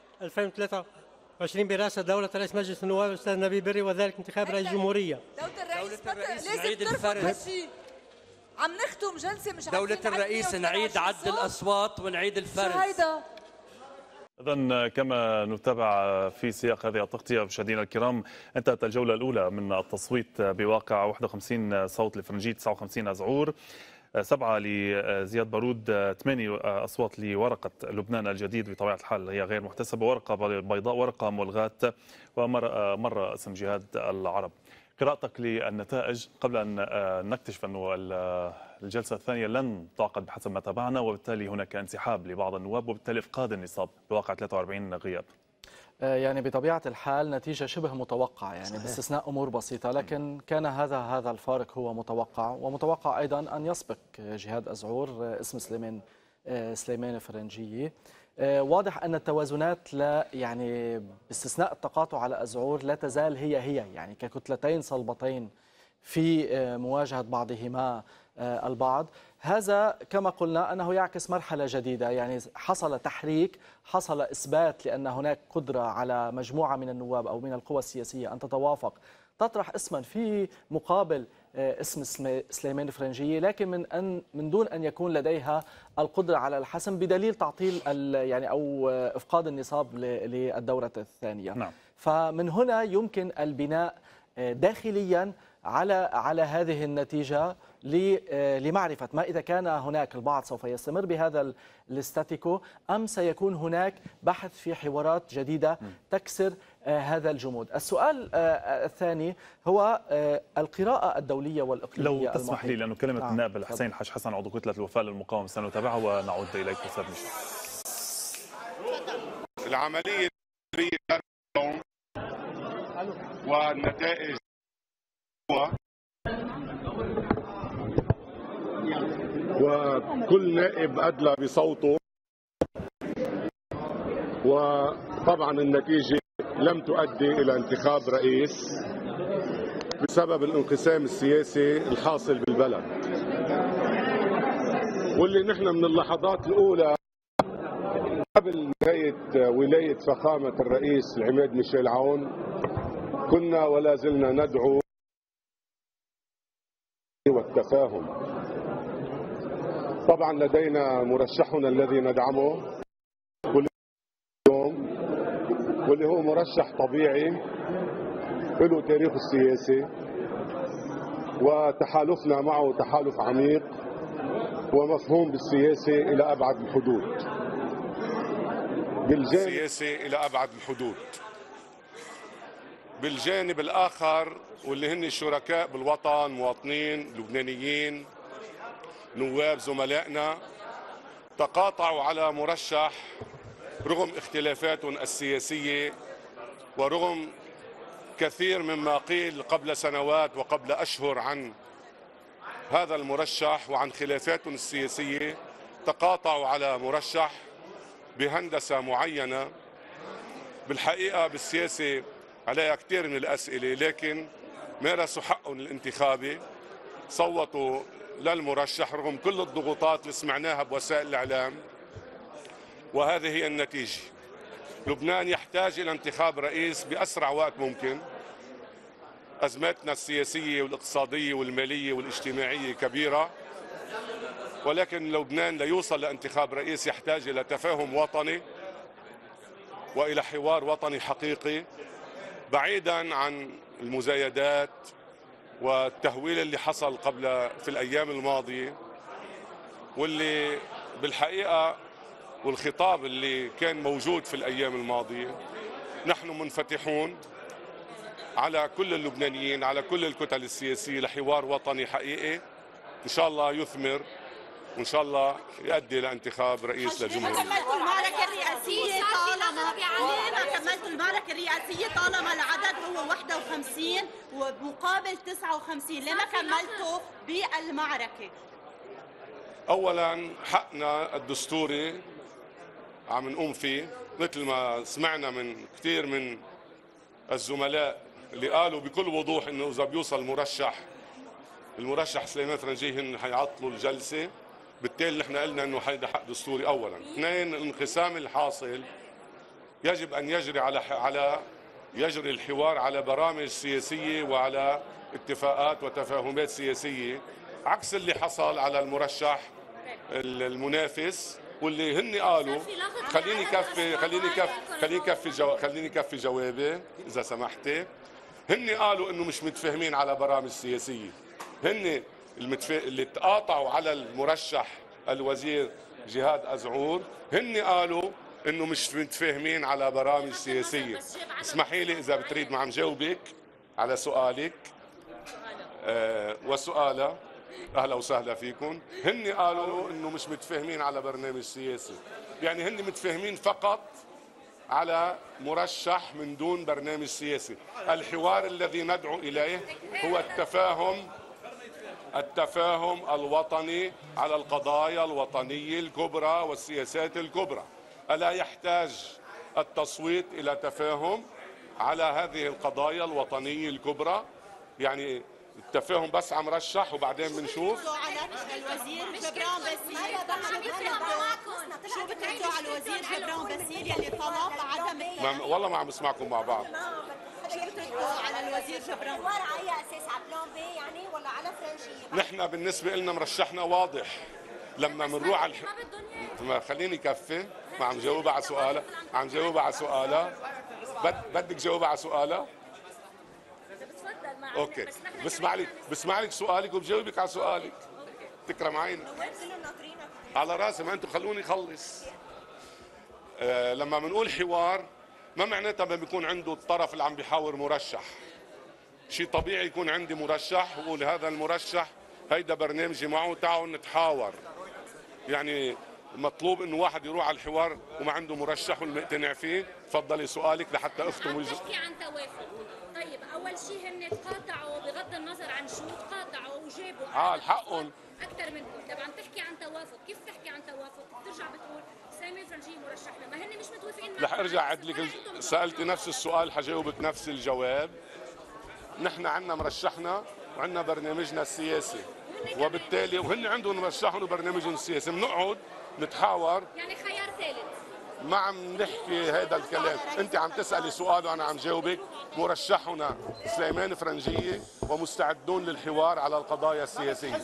2023 برئاسة دولة رئيس مجلس النواب الأستاذ نبيل بري، وذلك انتخاب رئيس الجمهورية. دولة الرئيس لازم ترفض هالشيء. عم نختم جلسة مش دولة الرئيس نعيد عد الأصوات ونعيد الفرز. شو هيدا؟ إذن كما نتابع في سياق هذه التغطية مشاهدينا الكرام، انتهت الجولة الأولى من التصويت بواقع 51 صوت لفرنجي، 59 أزعور، 7 لزياد بارود، 8 أصوات لورقة لبنان الجديد بطبيعة الحال هي غير محتسبة، ورقة بيضاء، ورقة ملغاة، ومرة اسم جهاد العرب. قراءتك للنتائج قبل أن نكتشف أنه الجلسة الثانية لن تعقد بحسب ما تابعنا، وبالتالي هناك انسحاب لبعض النواب، وبالتالي إفقاد النصاب بواقع 43 غياب. يعني بطبيعة الحال نتيجة شبه متوقعة، يعني باستثناء أمور بسيطة، لكن كان هذا الفارق هو متوقع، ومتوقع أيضا أن يسبق جهاد أزعور اسم سليمان فرنجية. واضح أن التوازنات لا يعني باستثناء التقاطع على أزعور لا تزال هي يعني ككتلتين صلبتين في مواجهة بعضهما البعض. هذا كما قلنا أنه يعكس مرحلة جديدة، يعني حصل تحريك، حصل إثبات لأن هناك قدرة على مجموعة من النواب أو من القوى السياسية أن تتوافق تطرح اسما في مقابل اسم سليمان فرنجية، لكن من دون أن يكون لديها القدرة على الحسم بدليل تعطيل يعني أو إفقاد النصاب للدورة الثانية. نعم. فمن هنا يمكن البناء داخليا على هذه النتيجة لمعرفة ما إذا كان هناك البعض سوف يستمر بهذا الاستاتيكو أم سيكون هناك بحث في حوارات جديدة تكسر هذا الجمود. السؤال الثاني هو القراءة الدولية والإقليمية. لو تسمح لي، لأنه كلمة النائب الحسين الحاج حسن عضو كتلة الوفاء للمقاومة سنتابعها ونعود إليك أستاذ مشعل. العملية اليوم والنتائج وكل نائب أدلى بصوته، وطبعا النتيجة لم تؤدي إلى انتخاب رئيس بسبب الانقسام السياسي الحاصل بالبلد، واللي نحن من اللحظات الأولى قبل نهاية ولاية فخامة الرئيس العماد ميشيل عون كنا ولا زلنا ندعو والتفاهم. طبعا لدينا مرشحنا الذي ندعمه واللي هو مرشح طبيعي له تاريخه السياسي، وتحالفنا معه تحالف عميق ومفهوم بالسياسة إلى أبعد الحدود. بالجانب الآخر واللي هن الشركاء بالوطن، مواطنين لبنانيين، نواب زملائنا، تقاطعوا على مرشح رغم اختلافاتهم السياسية ورغم كثير مما قيل قبل سنوات وقبل أشهر عن هذا المرشح وعن خلافاتهم السياسية. تقاطعوا على مرشح بهندسة معينة بالحقيقة بالسياسة عليها كثير من الأسئلة، لكن مارسوا حقهم الانتخابي، صوتوا للمرشح رغم كل الضغوطات اللي سمعناها بوسائل الإعلام، وهذه هي النتيجة. لبنان يحتاج إلى انتخاب رئيس بأسرع وقت ممكن. أزماتنا السياسية والاقتصادية والمالية والاجتماعية كبيرة، ولكن لبنان ليوصل لانتخاب رئيس يحتاج إلى تفاهم وطني وإلى حوار وطني حقيقي بعيدا عن المزايدات والتهويل اللي حصل في الأيام الماضية، واللي بالحقيقة والخطاب اللي كان موجود في الأيام الماضية. نحن منفتحون على كل اللبنانيين، على كل الكتل السياسية لحوار وطني حقيقي إن شاء الله يثمر، وإن شاء الله يؤدي لانتخاب رئيس للجمهورية. كملتوا المعركة الرئاسية طالما العدد هو 51 ومقابل 59، لما كملتوا بالمعركة؟ أولا حقنا الدستوري عم نقوم فيه، مثل ما سمعنا من كثير من الزملاء اللي قالوا بكل وضوح انه اذا بيوصل المرشح سليمان فرنجيه هن حيعطلوا الجلسه، بالتالي نحن قلنا انه هيدا حق دستوري. اولا، اثنين، الانقسام الحاصل يجب ان يجري الحوار على برامج سياسيه وعلى اتفاقات وتفاهمات سياسيه، عكس اللي حصل على المرشح المنافس واللي هن قالوا. خليني كفي جوابي اذا سمحتي. هن قالوا انه مش متفاهمين على برامج سياسيه، هن اللي تقاطعوا على المرشح الوزير جهاد أزعور، هن قالوا انه مش متفاهمين على برامج سياسيه. اسمحي لي اذا بتريد ما عم جاوبك على سؤالك وسؤاله. اهلا وسهلا فيكم. هن قالوا انه مش متفاهمين على برنامج سياسي، يعني هن متفاهمين فقط على مرشح من دون برنامج سياسي. الحوار الذي ندعو اليه هو التفاهم الوطني على القضايا الوطنية الكبرى والسياسات الكبرى. ألا يحتاج التصويت إلى تفاهم على هذه القضايا الوطنية الكبرى؟ يعني التفاهم بس عم رشح وبعدين بنشوف. الوزير جبران باسيل شو بتردوا على الوزير جبران باسيل يلي طلب عدم والله ما عم بسمعكم مع بعض. شو بتردوا على الوزير جبران؟ الحوار على اي اساس؟ على بلان بي يعني ولا على فرنجيه؟ نحن بالنسبة لنا مرشحنا واضح. لما بنروح على خليني كفي، ما عم جاوبها على سؤالها، عم جاوبها على سؤالها. بدك جاوبها على سؤالها؟ اوكي، بسمع لك سؤالك وبجاوبك على سؤالك. تكرم عينك. على راسي، ما انتم خلوني اخلص. لما بنقول حوار ما معناتها ما بيكون عنده الطرف اللي عم بيحاور مرشح. شيء طبيعي يكون عندي مرشح وقول هذا المرشح هيدا برنامجي معه تعالوا نتحاور. يعني مطلوب انه واحد يروح على الحوار وما عنده مرشح والمقتنع فيه. تفضلي سؤالك لحتى اختم نحكي عن توافق. طيب اول شيء هن تقاطعوا بغض النظر عن شو تقاطعوا وجابوا حقهم اكثر من طبعا. تحكي عن توافق، كيف تحكي عن توافق؟ بترجع بتقول سامي فرنجيه مرشحنا، ما هن مش متوافقين معنا. رح ارجع اعد لك سالتي نفس السؤال حجاوبك نفس الجواب. نحن عندنا مرشحنا وعندنا برنامجنا السياسي، وبالتالي وهن عندهم مرشحهم وبرنامجهم السياسي. بنقعد نتحاور، يعني خيار ثالث. ما عم نحكي هذا الكلام. انت عم تسالي سؤال وانا عم جاوبك. مرشحنا سليمان فرنجيه ومستعدون للحوار على القضايا السياسيه.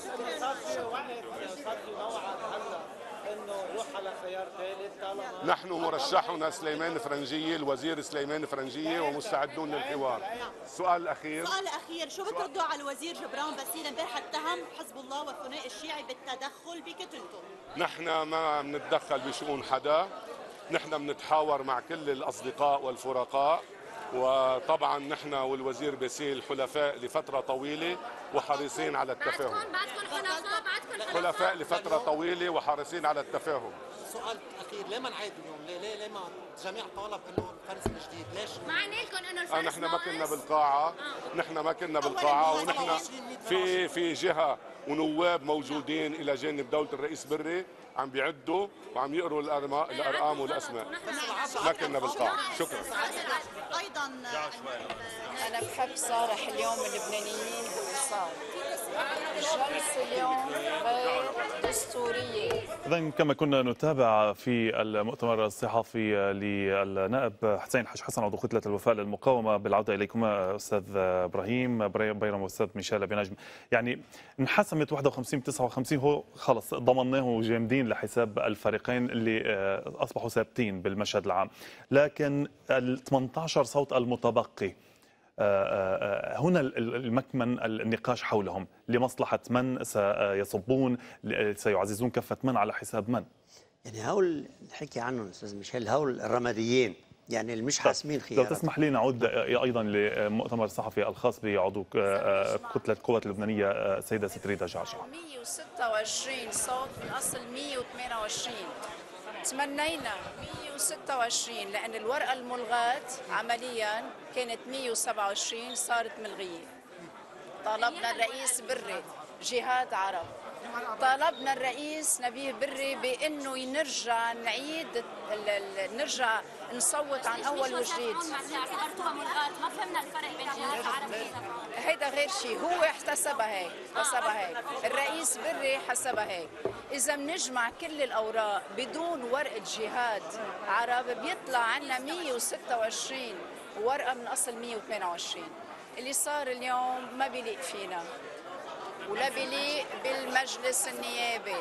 نحن مرشحنا سليمان فرنجيه، الوزير سليمان فرنجيه، ومستعدون للحوار. السؤال الاخير. شو بتردوا على الوزير جبران باسيل؟ امبارح اتهم حزب الله والثنائي الشيعي بالتدخل بقتلته. نحن ما بنتدخل بشؤون حدا، نحن بنتحاور مع كل الاصدقاء والفرقاء، وطبعا نحن والوزير باسيل حلفاء لفتره طويله وحريصين على التفاهم. بعدكم حلفاء لفتره طويله وحريصين على التفاهم. سؤال اخير، ليه ما نعيد اليوم؟ ليه ما الجميع طالب انه الفرز من جديد؟ ليش؟ معنى لكم انه الفرز نحن ما كنا بالقاعه، نحن ما كنا بالقاعه، ونحن في جهه ونواب موجودين الى جانب دوله الرئيس بري عم بيعدوا وعم يقروا الارقام والاسماء. ما كنا بالقاعه. شكرا. ايضا انا بحب صارح اليوم اللبنانيين بالوصال. الجلسة اليوم غير دستورية. إذن كما كنا نتابع في المؤتمر الصحفي للنائب حسين حج حسن عضو كتلة الوفاء للمقاومة، بالعودة إليكما أستاذ إبراهيم بيرم وأستاذ ميشيل بنجم، يعني انحسمت 51-59، هو خلص ضمناه جامدين لحساب الفريقين اللي أصبحوا ثابتين بالمشهد العام، لكن ال 18 صوت المتبقي هنا المكمن النقاش حولهم لمصلحة من سيصبون، سيعززون كفة من على حساب من؟ يعني هول نحكي عنهم أستاذ ميشيل، هول الرماديين يعني اللي مش حاسمين خيارات. لو تسمح لي نعود أيضا لمؤتمر الصحفي الخاص بعضو كتلة القوات اللبنانية السيدة ستريدا جعجع. 126 صوت من أصل 128، تمنينا 126 لأن الورقة الملغاة عمليا كانت 127 صارت ملغية. طالبنا الرئيس بري جهاد عرب، طالبنا الرئيس نبيه بري بأنه نرجع نعيد نرجع نصوت عن أول وجديد. ما فهمنا الفرق بين جهاد عرب هيدا غير شيء، هو احتسبها هيك، الرئيس بري حسبها هيك. إذا بنجمع كل الأوراق بدون ورقة جهاد عرب بيطلع عنا 126 ورقة من أصل 128. اللي صار اليوم ما بيليق فينا ولا بيليق بالمجلس النيابي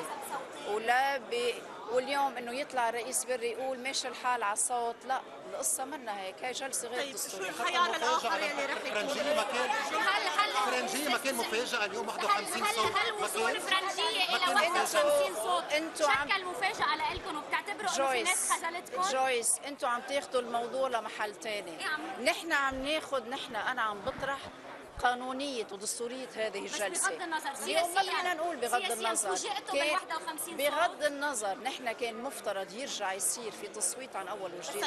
واليوم انه يطلع الرئيس بري يقول ماشي الحال على الصوت، لا القصه منا هيك، هي جلسه غير دستوريه. الخيار الاخر اللي رح يكون فرنجيه ما كان مفاجاه اليوم 51 صوت. هل وصول فرنجيه الى 51 صوت شكل مفاجاه لكم وبتعتبروا انه في ناس خذلتكم؟ جويس انتم عم تاخذوا الموضوع لمحل ثاني، نحن عم ناخذ، انا عم بطرح قانونية ودستورية هذه الجلسة. بغض النظر اليوم ما بدنا نقول بغض النظر، بغض النظر نحن كان مفترض يرجع يصير في تصويت عن أول وجديد.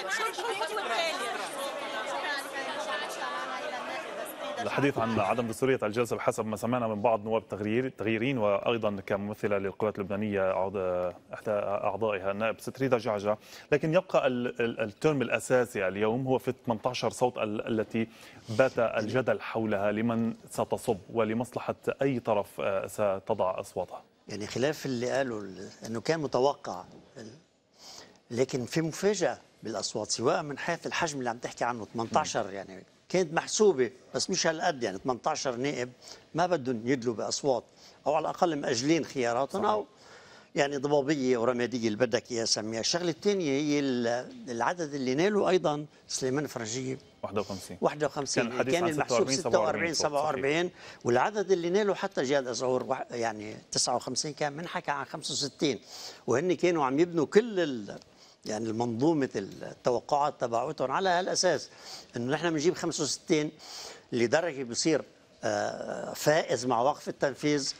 الحديث عن عدم دستورية الجلسة بحسب ما سمعنا من بعض نواب التغييرين وأيضا كممثلة للقوات اللبنانية إحدى أعضائها النائب ستريدا جعجع، لكن يبقى الترم الأساسي اليوم هو في 18 صوت التي بات الجدل حولها لمن ستصب ولمصلحة أي طرف ستضع أصواتها. يعني خلاف اللي قالوا أنه كان متوقع، لكن في مفاجأة بالأصوات سواء من حيث الحجم اللي عم تحكي عنه 18 يعني كانت محسوبة بس مش هالقد، يعني 18 نائب ما بدهم يدلوا بأصوات أو على الأقل مأجلين خياراتهم أو يعني ضبابية ورمادية اللي بدك إياها سميها. الشغلة الثانية هي العدد اللي نالوا أيضا سليمان فرنجية 51 كان المحسوب 46-47 والعدد اللي نالوا حتى جهاد أزعور يعني 59 كان منحكى عن 65 وهن كانوا عم يبنوا كل يعني المنظومة التوقعات تبعتهم على هالأساس إنه نحن بنجيب 65 لدرجة بصير فائز مع وقف التنفيذ،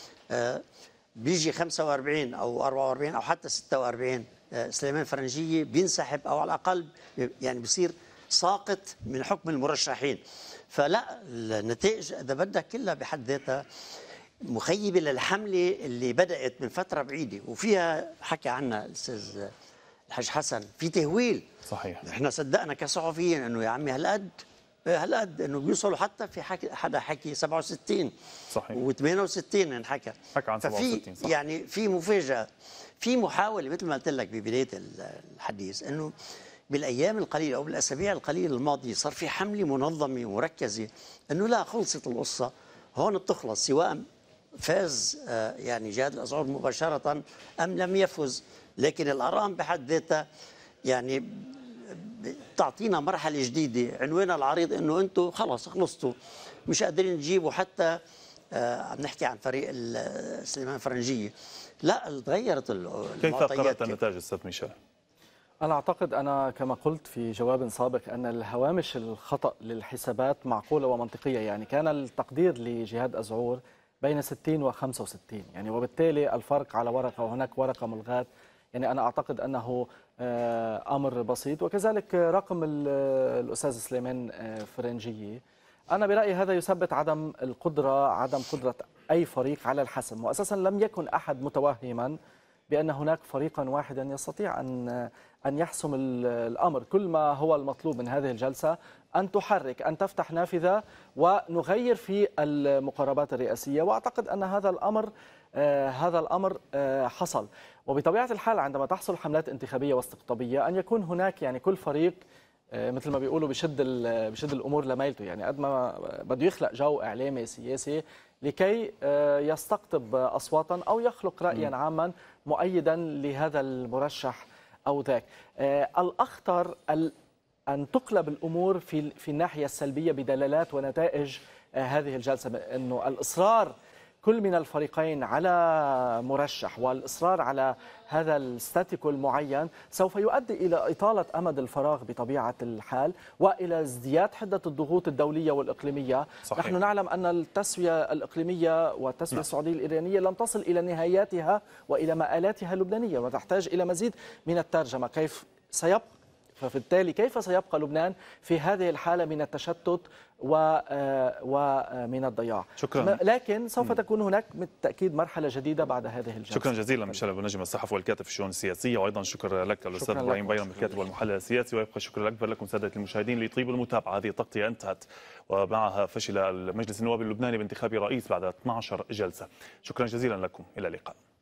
بيجي 45 أو 44 أو حتى 46 سليمان فرنجية بينسحب أو على الأقل يعني بصير ساقط من حكم المرشحين. فلا النتائج إذا بدك كلها بحد ذاتها مخيبة للحملة اللي بدأت من فترة بعيدة وفيها حكى عنها الأستاذ الحاج حسن في تهويل. صحيح. احنا صدقنا كصحفيين انه يا عمي هالقد انه بيوصلوا حتى في حدا حكي 67 صحيح و68 انحكى عن 67 صح. يعني في مفاجأة، في محاولة مثل ما قلت لك ببداية الحديث انه بالايام القليلة او بالاسابيع القليلة الماضية صار في حملة منظمة ومركزة انه لا خلصت القصة هون بتخلص سواء فاز يعني جهاد الأزعور مباشرة ام لم يفز، لكن الارقام بحد ذاتها يعني تعطينا مرحله جديده. عنوانها العريض انه انتم خلص خلصتوا مش قادرين تجيبوا حتى عم نحكي عن فريق سليمان فرنجيه، لا تغيرت المعطيات. كيف قرأت النتائج استاذ ميشيل؟ أنا أعتقد أنا كما قلت في جواب سابق أن الهوامش الخطأ للحسابات معقولة ومنطقية، يعني كان التقدير لجهاد أزعور بين 60 و65 يعني وبالتالي الفرق على ورقة وهناك ورقة ملغاة، يعني أنا أعتقد أنه أمر بسيط. وكذلك رقم الأستاذ سليمان فرنجية، أنا برأيي هذا يثبت عدم قدرة أي فريق على الحسم، وأساسا لم يكن أحد متوهما بأن هناك فريقا واحدا يستطيع أن يحسم الأمر. كل ما هو المطلوب من هذه الجلسة أن تحرك، أن تفتح نافذة ونغير في المقاربات الرئاسية، وأعتقد أن هذا الأمر حصل. وبطبيعة الحال عندما تحصل حملات انتخابية واستقطابية أن يكون هناك يعني كل فريق مثل ما بيقولوا بشد الأمور لميلته، يعني قد ما بده يخلق جو إعلامي سياسي لكي يستقطب أصواتا أو يخلق رأيا عاما مؤيدا لهذا المرشح أو ذاك. الأخطر أن تقلب الأمور في الناحية السلبية بدلالات ونتائج هذه الجلسة، أنه الإصرار كل من الفريقين على مرشح والإصرار على هذا الستاتيكو المعين سوف يؤدي إلى إطالة أمد الفراغ بطبيعة الحال وإلى ازدياد حدة الضغوط الدولية والإقليمية. صحيح. نحن نعلم أن التسوية الإقليمية والتسوية السعودية الإيرانية لم تصل إلى نهاياتها وإلى مآلاتها اللبنانية وتحتاج إلى مزيد من الترجمة. فبالتالي كيف سيبقى لبنان في هذه الحالة من التشتت ومن الضياع؟ شكرا. لكن سوف تكون هناك بالتأكيد مرحلة جديدة بعد هذه الجلسة. شكرا جزيلا ميشيل أبو نجم الصحفي والكاتب في الشؤون السياسية، وأيضا شكرا لك الأستاذ إبراهيم بيرم الكاتب والمحلل السياسي. ويبقى الشكر الأكبر لكم سادة المشاهدين لطيب المتابعة. هذه التغطية انتهت ومعها فشل المجلس النواب اللبناني بانتخاب رئيس بعد 12 جلسة. شكرا جزيلا لكم، إلى اللقاء.